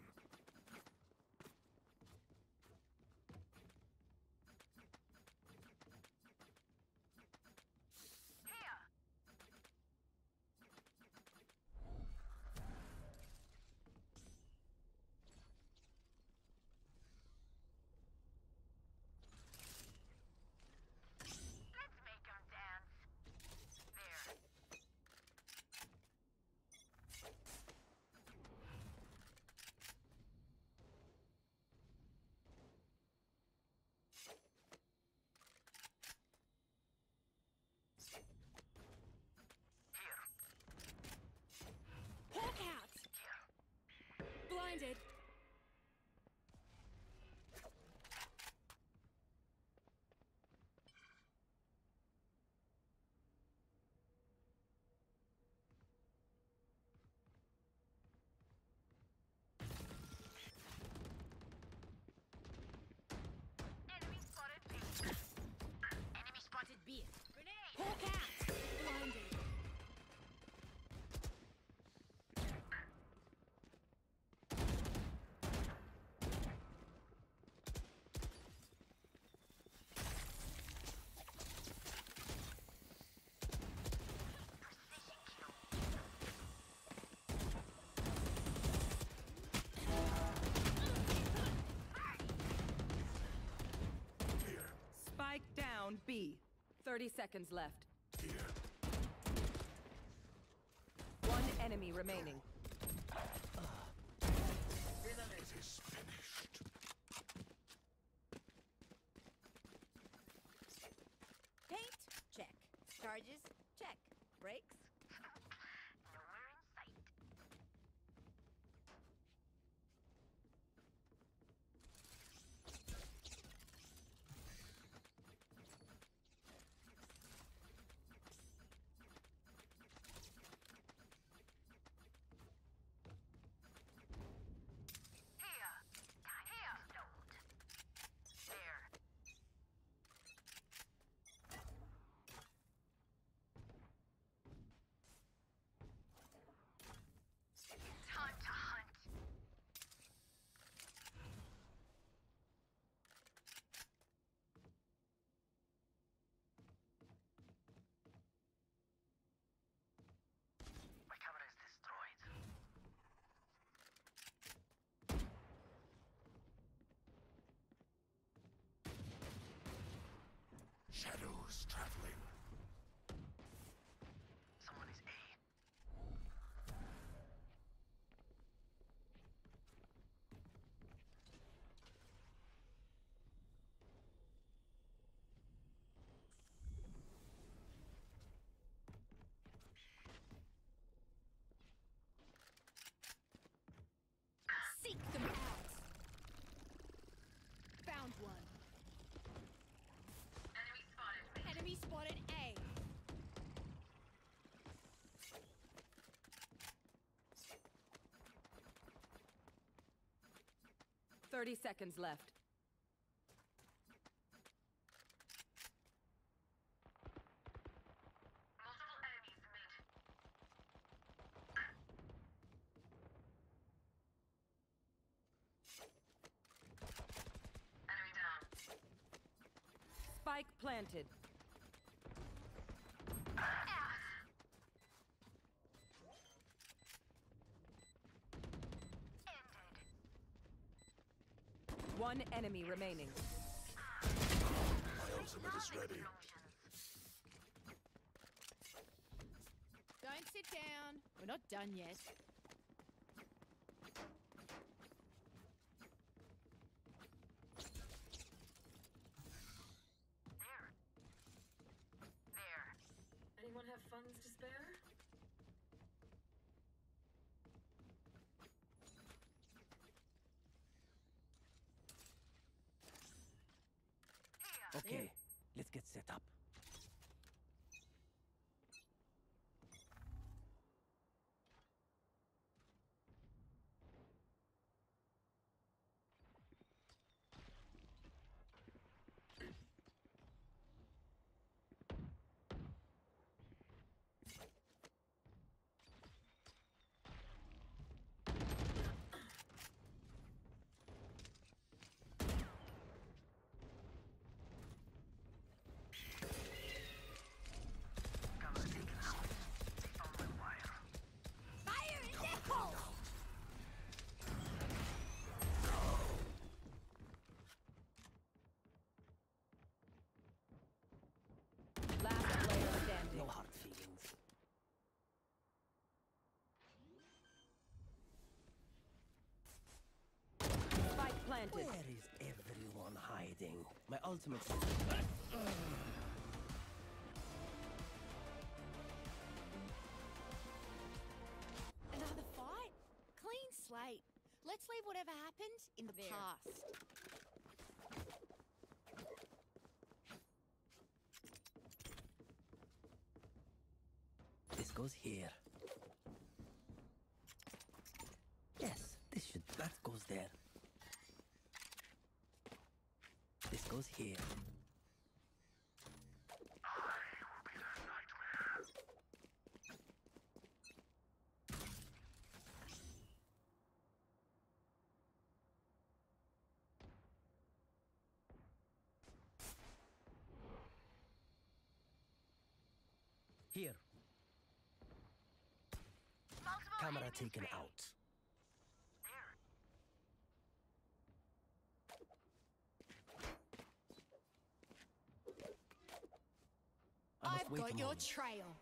Here. Let's make 'em dance. There. Hawk out. Blinded. Enemy spotted B. Enemy spotted B. Grenade. Hawk out. Blinded. Thirty seconds left. Here. One enemy remaining. It is finished. Paint? Check. Charges? Check. Brakes? Nowhere in sight. Here. Here. Node. There. Time to hunt. My camera is destroyed. Shadows traveling. Someone is A. Seek them out. Found one. Enemy spotted me. Enemy spotted A. Thirty seconds left. Multiple enemies mid. Enemy down. Spike planted. Ended. One enemy remaining. My ultimate is ready. Don't sit down. We're not done yet. There. There. Anyone have funds to spare? Okay, let's get set up. Fire in the hole! Last player standing. No hard feelings. Spike planted. Where is everyone hiding? My ultimate. Another fight? Clean slate. Let's leave whatever happened in the past. This goes here. Yes, this should. That goes there. This goes here. Here. Multiple Camera enemies taken mid. out. There. Wait a got your moment. trail.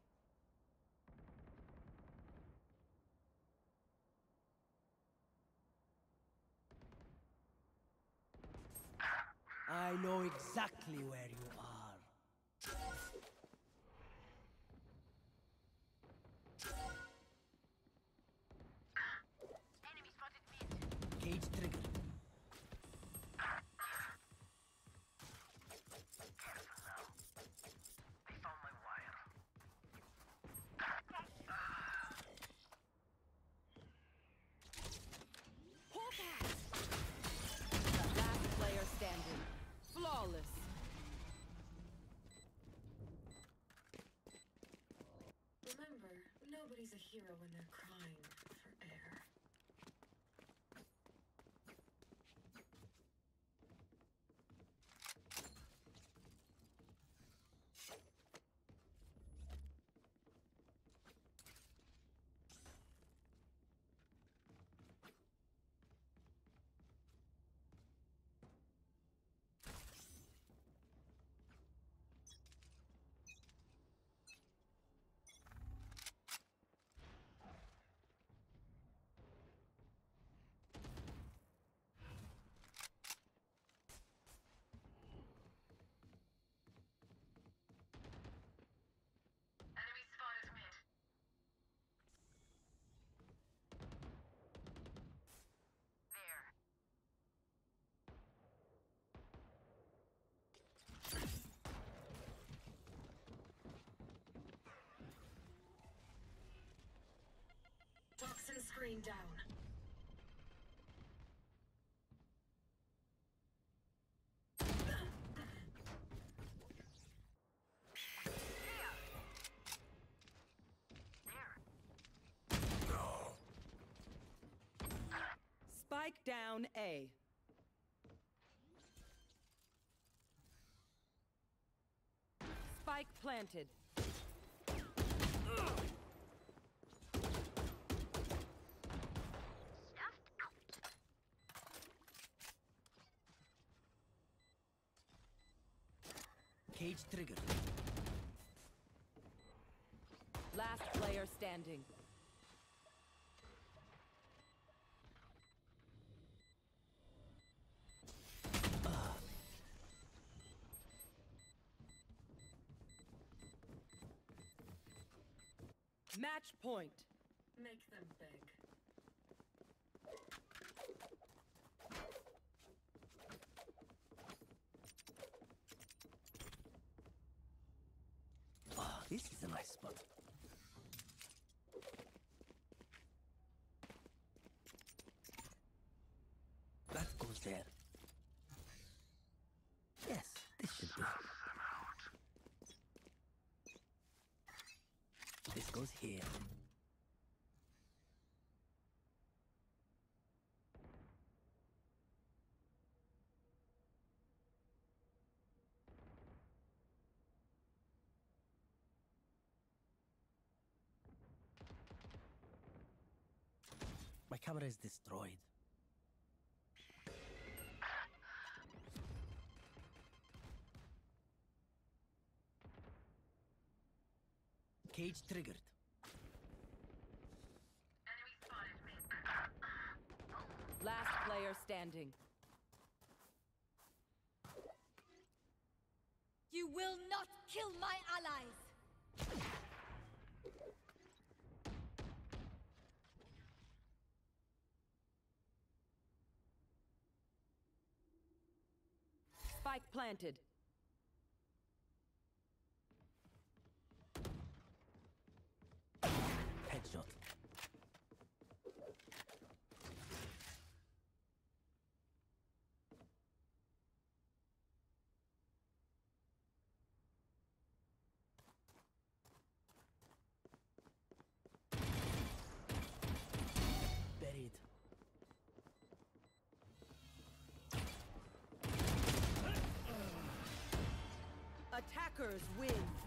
I know exactly where you are. Enemy spotted mid. Cage triggered. Careful now. They found my wire. Hawk out! Last player standing. Flawless. Remember, nobody's a hero when they're crying for air. Enemy spotted mid. There. Toxin screen down. Spike down A. Spike planted. Cage triggered. Last player standing. Match point. Make them beg. Ah, this is a nice spot. That goes there. Yes, this should do. This goes here. My camera is destroyed. Cage triggered. Enemy spotted mid. Last player standing. You will not kill my allies! Spike planted. Headshot. Buried. Attackers win.